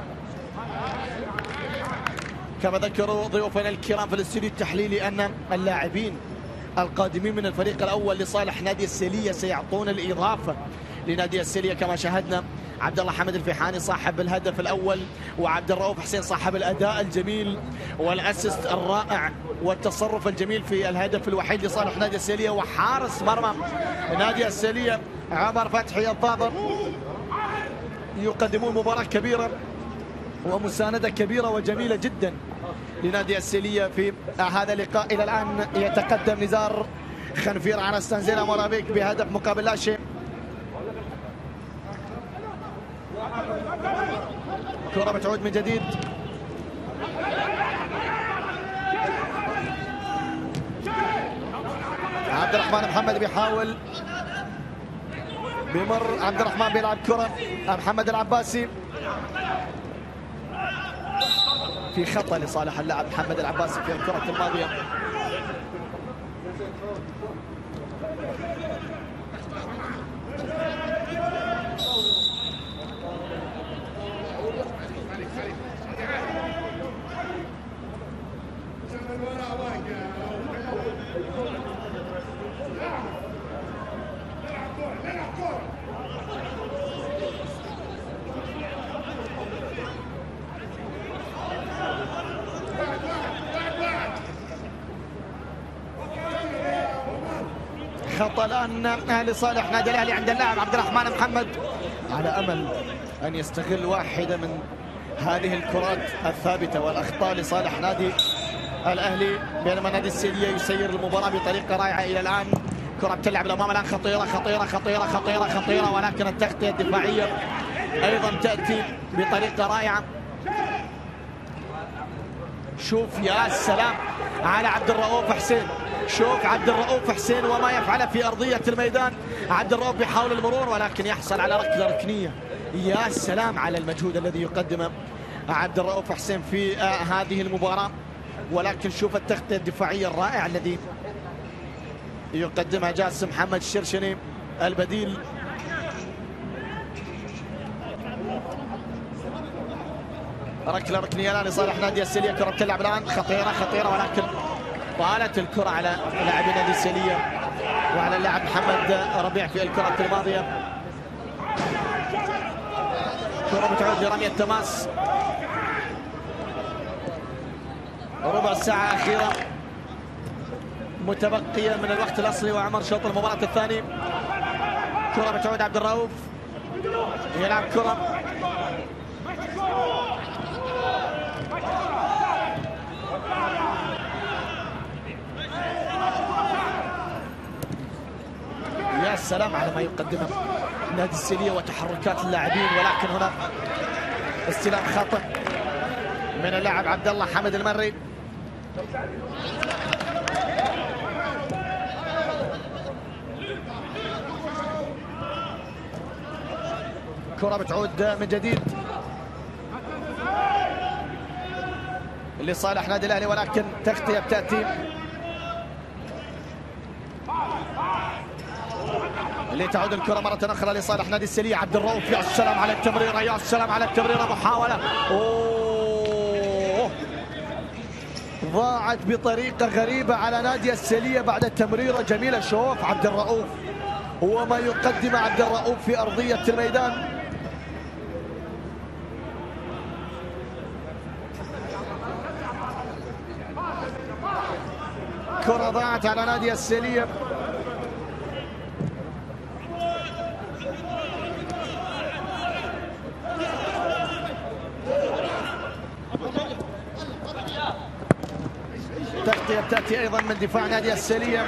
كما ذكروا ضيوفنا الكرام في الاستوديو التحليلي أن اللاعبين القادمين من الفريق الأول لصالح نادي السيلية سيعطون الإضافة لنادي السيلية. كما شاهدنا عبد الله حمد الفيحاني صاحب الهدف الاول، وعبد الرؤوف حسين صاحب الاداء الجميل والاسيست الرائع والتصرف الجميل في الهدف الوحيد لصالح نادي السيليه. وحارس مرمى نادي السيليه عمر فتحي الضاغر يقدمون مباراة كبيرة ومساندة كبيرة وجميلة جدا لنادي السيليه في هذا اللقاء. إلى الآن يتقدم نزار خنفير على ستانزيلا مورابيك بهدف مقابل لا شيء. كرة بتعود من جديد، عبد الرحمن محمد بيحاول، بمر عبد الرحمن بيلعب كرة محمد العباسي، في خطأ لصالح اللاعب محمد العباسي في الكرة الماضية. خطأ الآن لصالح نادي الأهلي عند اللاعب عبد الرحمن محمد، على أمل أن يستغل واحدة من هذه الكرات الثابتة والأخطاء لصالح نادي الأهلي، بينما نادي السيليه يسير المباراة بطريقة رائعة. إلى الآن كرة بتلعب الأمام الآن، خطيرة خطيرة خطيرة خطيرة خطيرة، ولكن التغطية الدفاعية أيضا تأتي بطريقة رائعة. شوف يا سلام على عبد الرؤوف حسين، شوف عبد الرؤوف حسين وما يفعله في أرضية الميدان. عبد الرؤوف بيحاول المرور ولكن يحصل على ركلة ركنية. يا سلام على المجهود الذي يقدمه عبد الرؤوف حسين في هذه المباراة، ولكن شوف التغطية الدفاعية الرائعة الذي يقدمها جاسم محمد الشرشني البديل. ركلة ركنية الآن لصالح نادي السيليه، كرة تلعب الآن خطيرة خطيرة، ولكن طالت الكرة على لاعبي نادي السيليه وعلى اللاعب محمد ربيع في الكرة الماضية. كرة بتعود لرمي التماس، ربع ساعة أخيرة متبقية من الوقت الأصلي وعمر شوط المباراة الثاني. كرة بتعود عبد الرؤوف يلعب كرة، يا سلام على ما يقدمه نادي السيليه وتحركات اللاعبين، ولكن هنا استلام خطأ من اللاعب عبد الله حمد المري. كرة بتعود من جديد لصالح نادي الاهلي، ولكن تغطية بتأتي اللي تعود الكرة مرة أخرى لصالح نادي السيليه. عبد الرؤوف يا سلام على التمريرة، يا سلام على التمريرة، محاولة أوه ضاعت بطريقة غريبة على نادي السيليه بعد تمريرة جميلة. شوف عبد الرؤوف وما يقدم عبد الرؤوف في أرضية الميدان. كرة ضاعت على نادي السيليه. تغطية تأتي أيضا من دفاع نادي السيليه.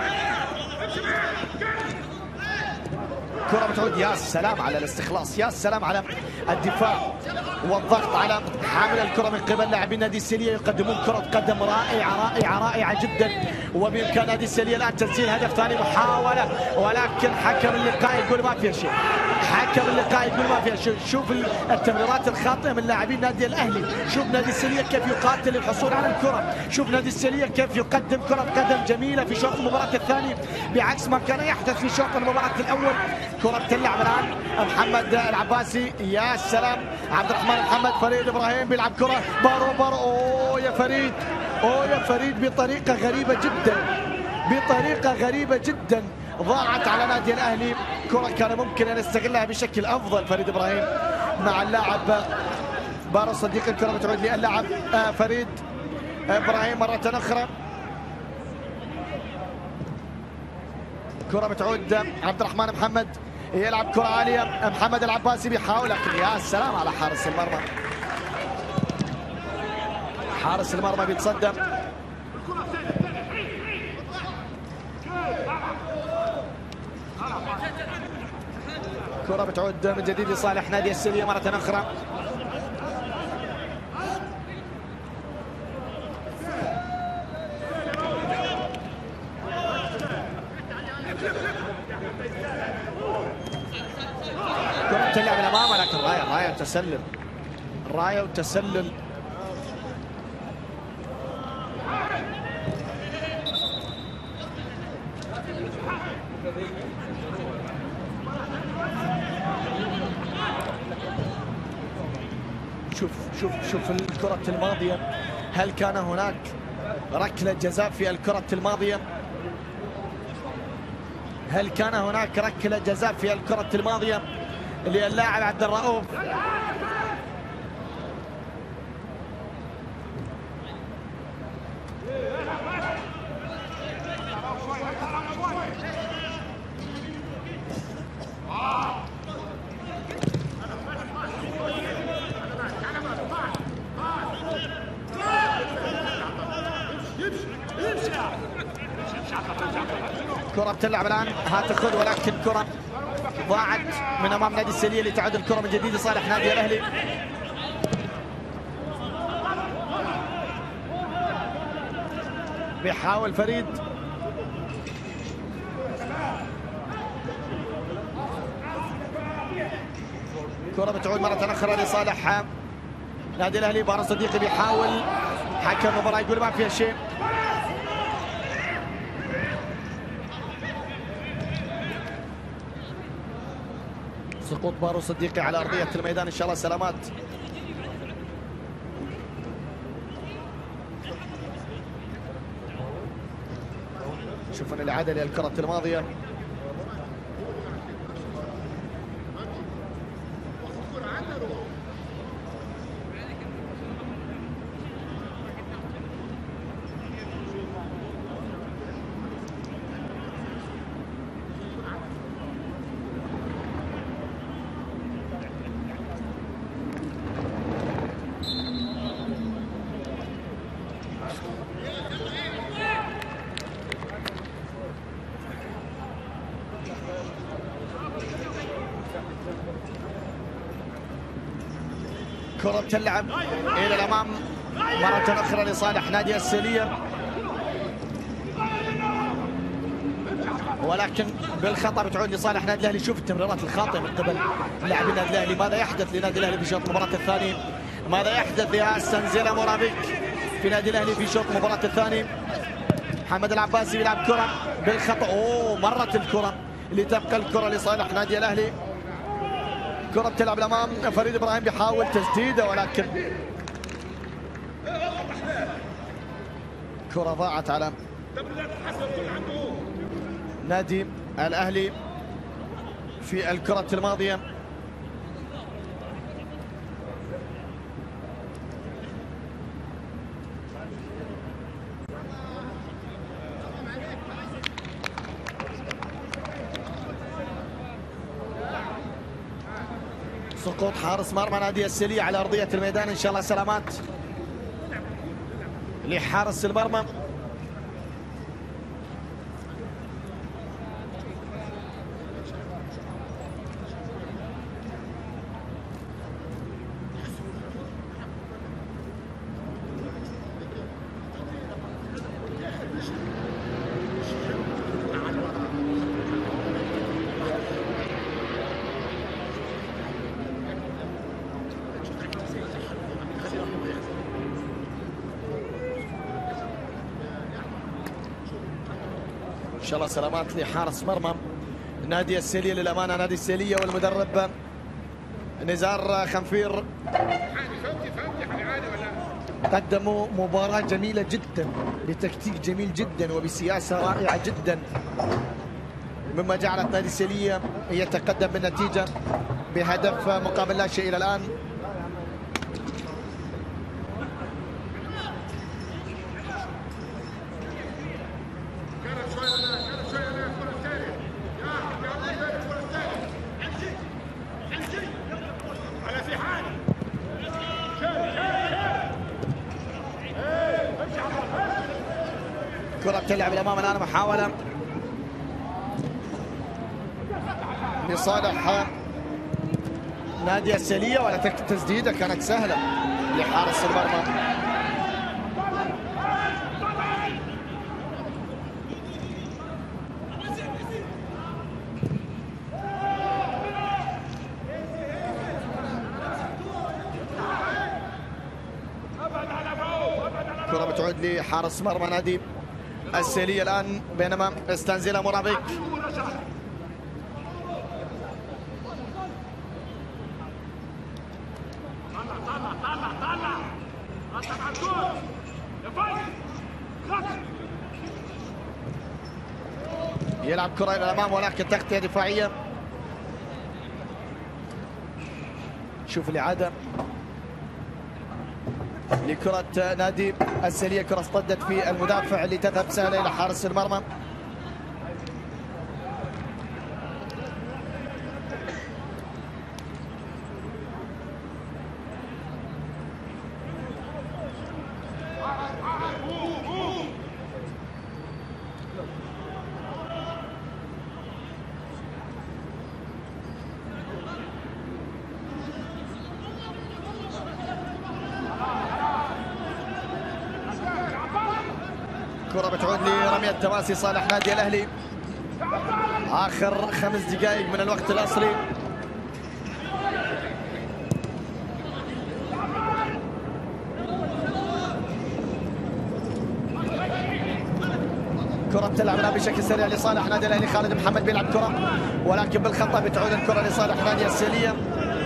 كرة بتعود، يا سلام على الاستخلاص، يا سلام على الدفاع والضغط على حامل الكرة من قبل لاعبين نادي السيليه. يقدمون كرة قدم رائعة رائعة رائعة جدا، وبإمكان نادي السيليه الآن تسجيل هدف ثاني. محاولة ولكن حكم اللقاء يقول ما فيها شيء، حكم اللقاء يقول ما فيها شيء. شوف التمريرات الخاطئة من لاعبين نادي الأهلي، شوف نادي السيليه كيف يقاتل للحصول على الكرة، شوف نادي السيليه كيف يقدم كرة قدم جميلة في شوط المباراة الثاني بعكس ما كان يحدث في شوط المباراة الأول. كرة بتلعب الآن محمد العباسي، يا سلام عبد الرحمن محمد، فريد إبراهيم بيلعب كرة بارو بارو، أوه يا فريد، أوه يا فريد بطريقة غريبة جدا، بطريقة غريبة جدا ضاعت على نادي الاهلي، كره كان ممكن ان يستغلها بشكل افضل فريد ابراهيم مع اللاعب بارو صديق. الكره بتعود للاعب فريد ابراهيم مره اخرى، كره بتعود عبد الرحمن محمد يلعب كره عاليه، محمد العباسي بيحاول، لكن يا سلام على حارس المرمى، حارس المرمى بيتصدم. كرة بتعود من جديد لصالح نادي السيلية مرة أخرى. كرة تلعب الأمام، لكن راية راية وتسلل، راية وتسلل. شوف شوف شوف الكرة الماضية، هل كان هناك ركلة جزاء في الكرة الماضية؟ هل كان هناك ركلة جزاء في الكرة الماضية للاعب عبد الرؤوف؟ كرة بتلعب الآن هات خذ، ولكن كرة ضاعت من أمام نادي السيلية لتعود الكرة من جديد لصالح نادي الأهلي. بيحاول فريد، كرة بتعود مرة أخرى لصالح نادي الأهلي. بارو صديقي بيحاول، حكم المباراة يقول ما فيها شيء. سقوط بارو صديقي على أرضية الميدان، إن شاء الله سلامات. شوفنا الإعادة للكرة الماضية. كرة بتلعب إلى الأمام مرة أخرى لصالح نادي السيلية، ولكن بالخطأ بتعود لصالح نادي الأهلي. شوف التمريرات الخاطئة من قبل لاعبي النادي الأهلي. ماذا يحدث لنادي الأهلي في شوط المباراة الثاني؟ ماذا يحدث لهاسان زيلا مورابيك في نادي الأهلي في شوط المباراة الثاني؟ محمد العباسي بيلعب كرة بالخطأ، أوه مرت الكرة لتبقى الكرة لصالح نادي الأهلي. كرة بتلعب الأمام، فريد إبراهيم بيحاول تسديده، ولكن كرة ضاعت على نادي الأهلي في الكرة الماضية. سقوط حارس مرمى نادي السيلية على أرضية الميدان، إن شاء الله سلامات لحارس المرمى. إن شاء الله سلامات لحارس مرمى نادي السيلية. للأمانة نادي السيلية والمدرب نزار خنفير قدموا مباراة جميلة جدا بتكتيك جميل جدا وبسياسة رائعة جدا مما جعلت نادي السيلية يتقدم بالنتيجة بهدف مقابل لا شيء إلى الآن. كرة بتلعب الأمام الآن، محاولة لصالح نادي السيلية، ولكن التسديدة كانت سهلة لحارس المرمى. كرة بتعود لحارس مرمى نادي السيلية الآن، بينما استنزل مرابيك. يلعب كرة إلى الأمام ولكن تغطية دفاعية. شوف الإعادة لكرة نادي السيلية، كرة اصطدت في المدافع اللي تذهب سهلة إلى حارس المرمى. كرة بتعود لرمية تماسي صالح نادي الأهلي، آخر خمس دقائق من الوقت الأصلي. كرة بتلعب الآن بشكل سريع لصالح نادي الأهلي. خالد محمد بيلعب كرة ولكن بالخطأ بتعود الكرة لصالح نادي السيلية.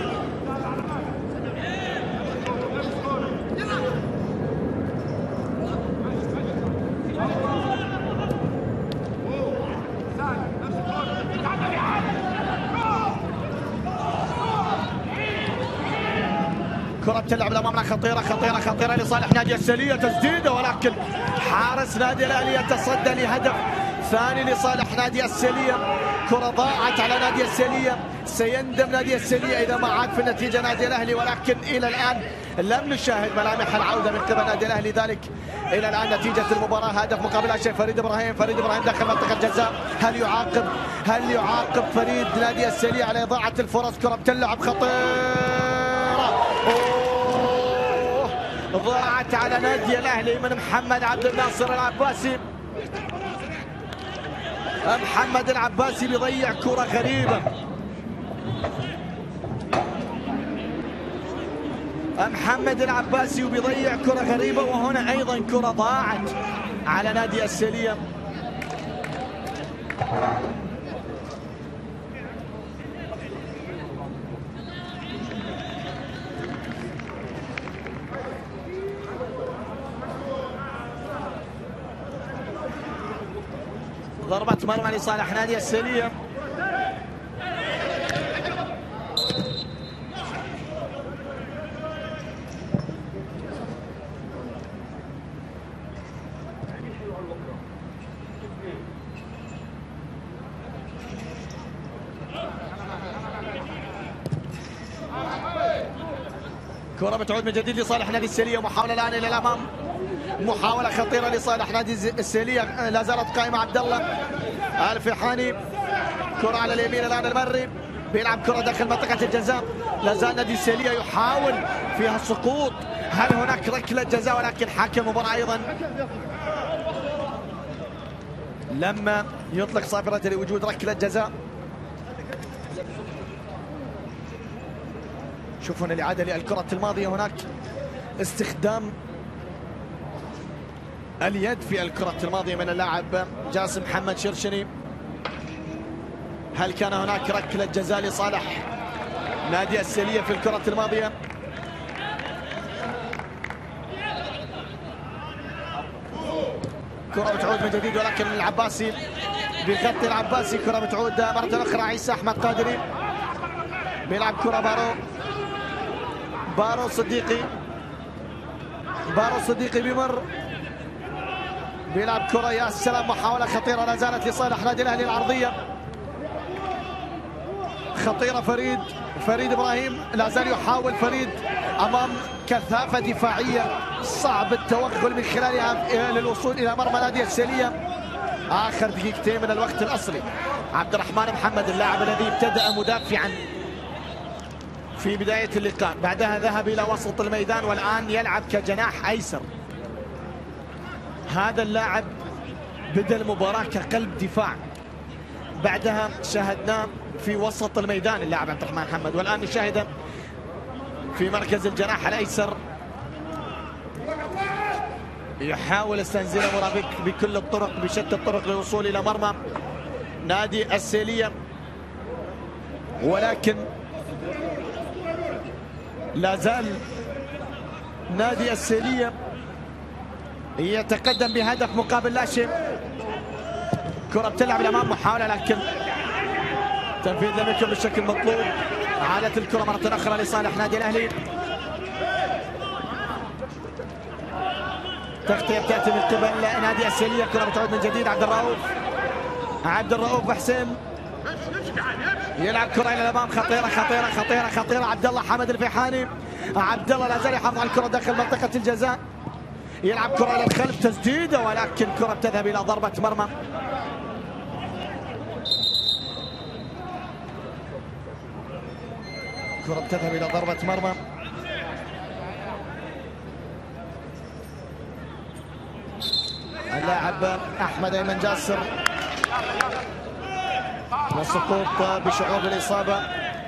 كرة بتلعب الأمامنا خطيرة خطيرة خطيرة لصالح نادي السيلية، تسديدة ولكن حارس نادي الأهلي يتصدى لهدف ثاني لصالح نادي السيلية. كرة ضاعت على نادي السيلية، سيندم نادي السيلية إذا ما عاد في النتيجة نادي الأهلي، ولكن إلى الآن لم نشاهد ملامح العودة من قبل نادي الأهلي. ذلك إلى الآن نتيجة المباراة هدف مقابل لا شيء. فريد إبراهيم فريد إبراهيم داخل منطقة الجزاء، هل يعاقب هل يعاقب فريد نادي السيلية على إضاعة الفرص؟ كرة بتلعب خطيرة، أوه ضاعت على نادي الأهلي من محمد عبد الناصر العباسي. محمد العباسي بيضيع كرة غريبة، محمد العباسي وبيضيع كرة غريبة، وهنا أيضا كرة ضاعت على نادي السيلية. ضربة مرمى لصالح نادي السيلية. كرة بتعود من جديد لصالح نادي السيلية، محاولة الآن إلى الأمام، محاولة خطيرة لصالح نادي السيلية. لا زالت قائمة عبد الله الفيحاني. كرة على اليمين الآن المري بيلعب كرة داخل منطقة الجزاء. لا زال نادي السيلية يحاول فيها السقوط. هل هناك ركلة جزاء؟ ولكن حكم المباراة أيضا لما يطلق صافرة لوجود ركلة جزاء. شوفوا الإعادة للكرة الماضية، هناك استخدام اليد في الكرة الماضية من اللاعب جاسم محمد شرشني. هل كان هناك ركلة جزاء لصالح نادي السيلية في الكرة الماضية؟ كرة بتعود من جديد ولكن العباسي بيغطي العباسي. كرة بتعود مرة أخرى عيسى أحمد قادري بيلعب كرة بارو بارو صديقي بارو صديقي بيمر بيلعب كرة. يا سلام، محاولة خطيرة لا زالت لصالح نادي الأهلي العرضية خطيرة. فريد فريد إبراهيم لا زال يحاول فريد أمام كثافة دفاعية صعب التوغل من خلالها للوصول إلى مرمى نادي السيلية. آخر دقيقتين من الوقت الأصلي. عبد الرحمن محمد اللاعب الذي ابتدأ مدافعا في بداية اللقاء، بعدها ذهب إلى وسط الميدان والآن يلعب كجناح أيسر. هذا اللاعب بدأ المباراة كقلب دفاع، بعدها شاهدناه في وسط الميدان اللاعب عبد الرحمن محمد، والآن نشاهده في مركز الجناح الأيسر. يحاول استنزيل مرابك بكل الطرق بشتى الطرق للوصول إلى مرمى نادي السيلية، ولكن لا زال نادي السيلية يتقدم بهدف مقابل لا شيء. كرة بتلعب الأمام، محاولة لكن تنفيذ لم يكن بالشكل المطلوب. عادت الكرة مرة أخرى لصالح نادي الأهلي. تغطية بتأتي من قبل نادي السيلية. كرة بتعود من جديد عبد الرؤوف عبد الرؤوف حسين يلعب كرة إلى الأمام، خطيرة خطيرة خطيرة خطيرة. عبد الله حمد الفيحاني، عبد الله لا زال يحافظ على الكرة داخل منطقة الجزاء، يلعب كرة إلى الخلف، تسديدة ولكن كرة بتذهب إلى ضربة مرمى. كرة بتذهب إلى ضربة مرمى. اللاعب أحمد أيمن جاسر والسقوط بشعور بالإصابة.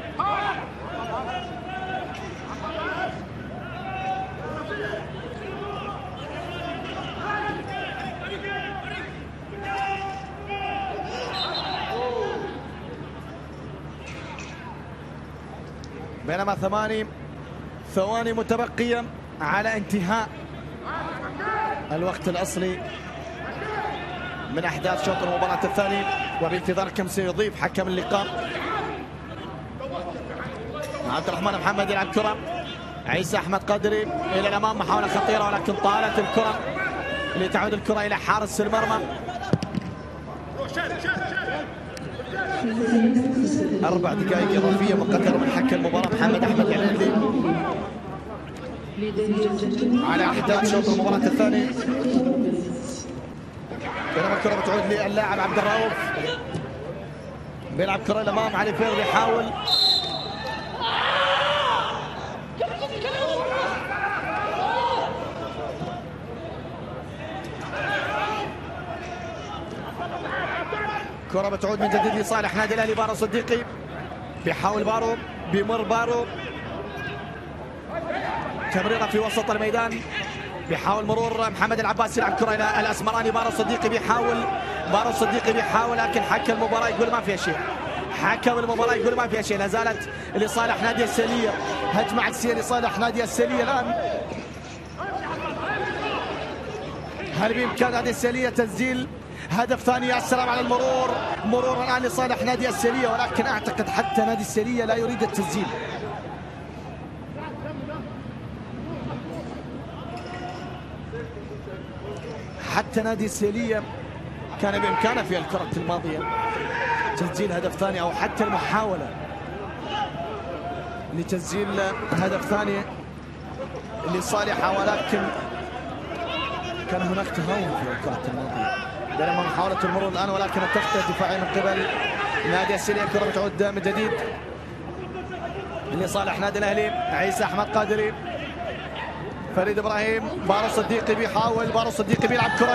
بينما ثماني ثواني متبقية على انتهاء الوقت الأصلي من أحداث شوط المباراة الثاني، وبانتظار كم سيضيف حكم اللقاء. عبد الرحمن محمد يلعب كرة، عيسى أحمد قادري إلى الأمام، محاولة خطيرة ولكن طالت الكرة لتعود الكرة إلى حارس المرمى. أربع دقائق إضافية مقدرة من حكم المباراة محمد أحمد العليلي على أحداث شوط المباراة الثاني. بينما الكرة بتعود للاعب عبد الرؤوف، بيلعب كرة الأمام. علي فير بيحاول، كرة بتعود من جديد لصالح نادي الأهلي. بارو صديقي بيحاول، بارو بيمر، بارو تمريرة في وسط الميدان، بيحاول مرور محمد العباسي، يلعب كرة إلى الأسمراني. بارو صديقي بيحاول، بارو صديقي بيحاول لكن حكم المباراة يقول ما فيها شيء، حكم المباراة يقول ما فيها شيء. لا زالت لصالح نادي السيلية، هجمة عكسية لصالح نادي السيلية الآن. هل بإمكان نادي السيلية تسجيل هدف ثاني؟ يا سلام على المرور، مرور الآن لصالح نادي السيلية، ولكن أعتقد حتى نادي السيلية لا يريد التسجيل. حتى نادي السيلية كان بإمكانه في الكرة الماضية تسجيل هدف ثاني أو حتى المحاولة لتسجيل هدف ثاني لصالحه، ولكن كان هناك تهاون في الكرة الماضية. بينما محاولة المرور الآن ولكن التغطية الدفاعية من قبل نادي السيلية. الكرة بتعود من جديد لصالح نادي الأهلي. عيسى أحمد قادري، فريد إبراهيم، بارو صديقي بيحاول، بارو صديقي بيلعب كرة،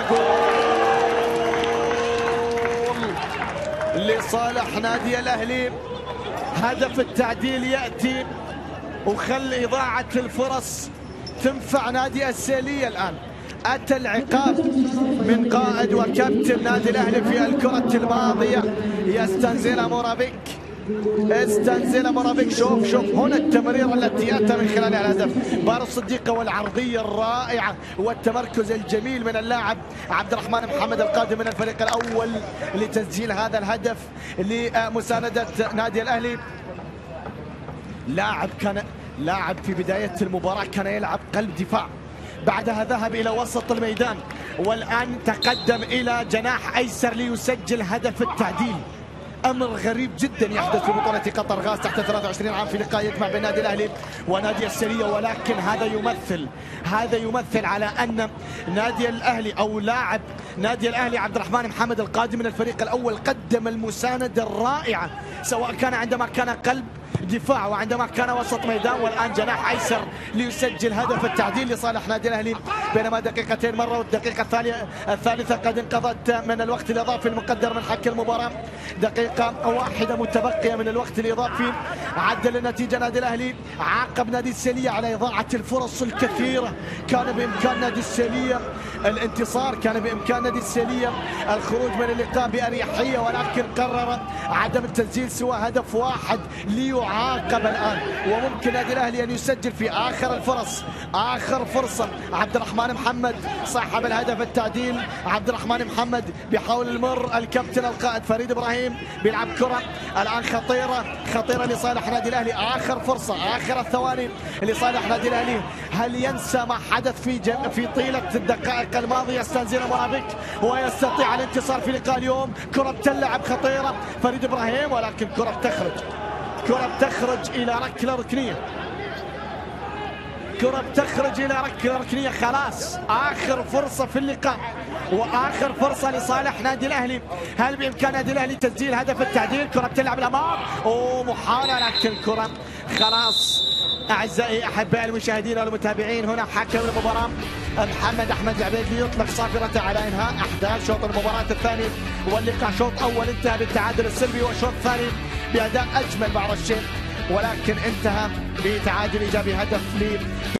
جول لصالح نادي الأهلي. هدف التعديل يأتي وخل إضاعة الفرص تنفع نادي السيلية. الآن أتى العقاب من قائد وكابتن نادي الأهلي في الكرة الماضية، يستنزل مرابك استنزل مرابك. شوف شوف هنا التمرير التي اتى من خلال الهدف، بار الصديقه والعرضيه الرائعه والتمركز الجميل من اللاعب عبد الرحمن محمد القادم من الفريق الاول لتسجيل هذا الهدف لمسانده نادي الاهلي. لاعب كان لاعب في بدايه المباراه كان يلعب قلب دفاع، بعدها ذهب الى وسط الميدان، والان تقدم الى جناح ايسر ليسجل هدف التعديل. امر غريب جدا يحدث في بطوله قطر غاز تحت ثلاثة وعشرين عام في لقاء يجمع بين النادي الاهلي ونادي السريه، ولكن هذا يمثل هذا يمثل على ان نادي الاهلي او لاعب نادي الاهلي عبد الرحمن محمد القادم من الفريق الاول قدم المسانده الرائعه، سواء كان عندما كان قلب دفاع وعندما كان وسط ميدان، والان جناح ايسر ليسجل هدف التعديل لصالح نادي الاهلي. بينما دقيقتين مرة والدقيقه الثانيه الثالثه قد انقضت من الوقت الاضافي المقدر من حك المباراه، دقيقه واحده متبقيه من الوقت الاضافي. عدل النتيجه نادي الاهلي، عاقب نادي السليه على اضاعه الفرص الكثيره. كان بامكان نادي السليه الانتصار، كان بامكان نادي السليه الخروج من اللقاء باريحيه، ولكن قرر عدم التسجيل سوى هدف واحد ليعاقب الان، وممكن نادي الاهلي ان يسجل في اخر الفرص. اخر فرصه عبد الرحمن محمد صاحب الهدف التعديل، عبد الرحمن محمد بيحاول المر، الكابتن القائد فريد ابراهيم بيلعب كره الان خطيره خطيره لصالح نادي الاهلي. اخر فرصه، اخر الثواني لصالح نادي الاهلي. هل ينسى ما حدث في جم... في طيله الدقائق الماضيه؟ يستنزل مرابك ويستطيع الانتصار في لقاء اليوم. كره بتلعب خطيره فريد ابراهيم، ولكن كره بتخرج كره بتخرج الى ركله ركنيه كره بتخرج الى ركله ركنيه. خلاص اخر فرصه في اللقاء واخر فرصه لصالح نادي الاهلي. هل بامكان نادي الاهلي تسجيل هدف التعديل؟ كره بتلعب الامام ومحاوله، لكن كره خلاص. اعزائي احبائي المشاهدين والمتابعين، هنا حكم المباراه محمد احمد العبيد يطلق صافرته على انهاء احداث شوط المباراه الثاني، واللقاء شوط اول انتهى بالتعادل السلبي، والشوط الثاني باداء اجمل بعض الشيء، ولكن انتهى بتعادل ايجابي هدف ل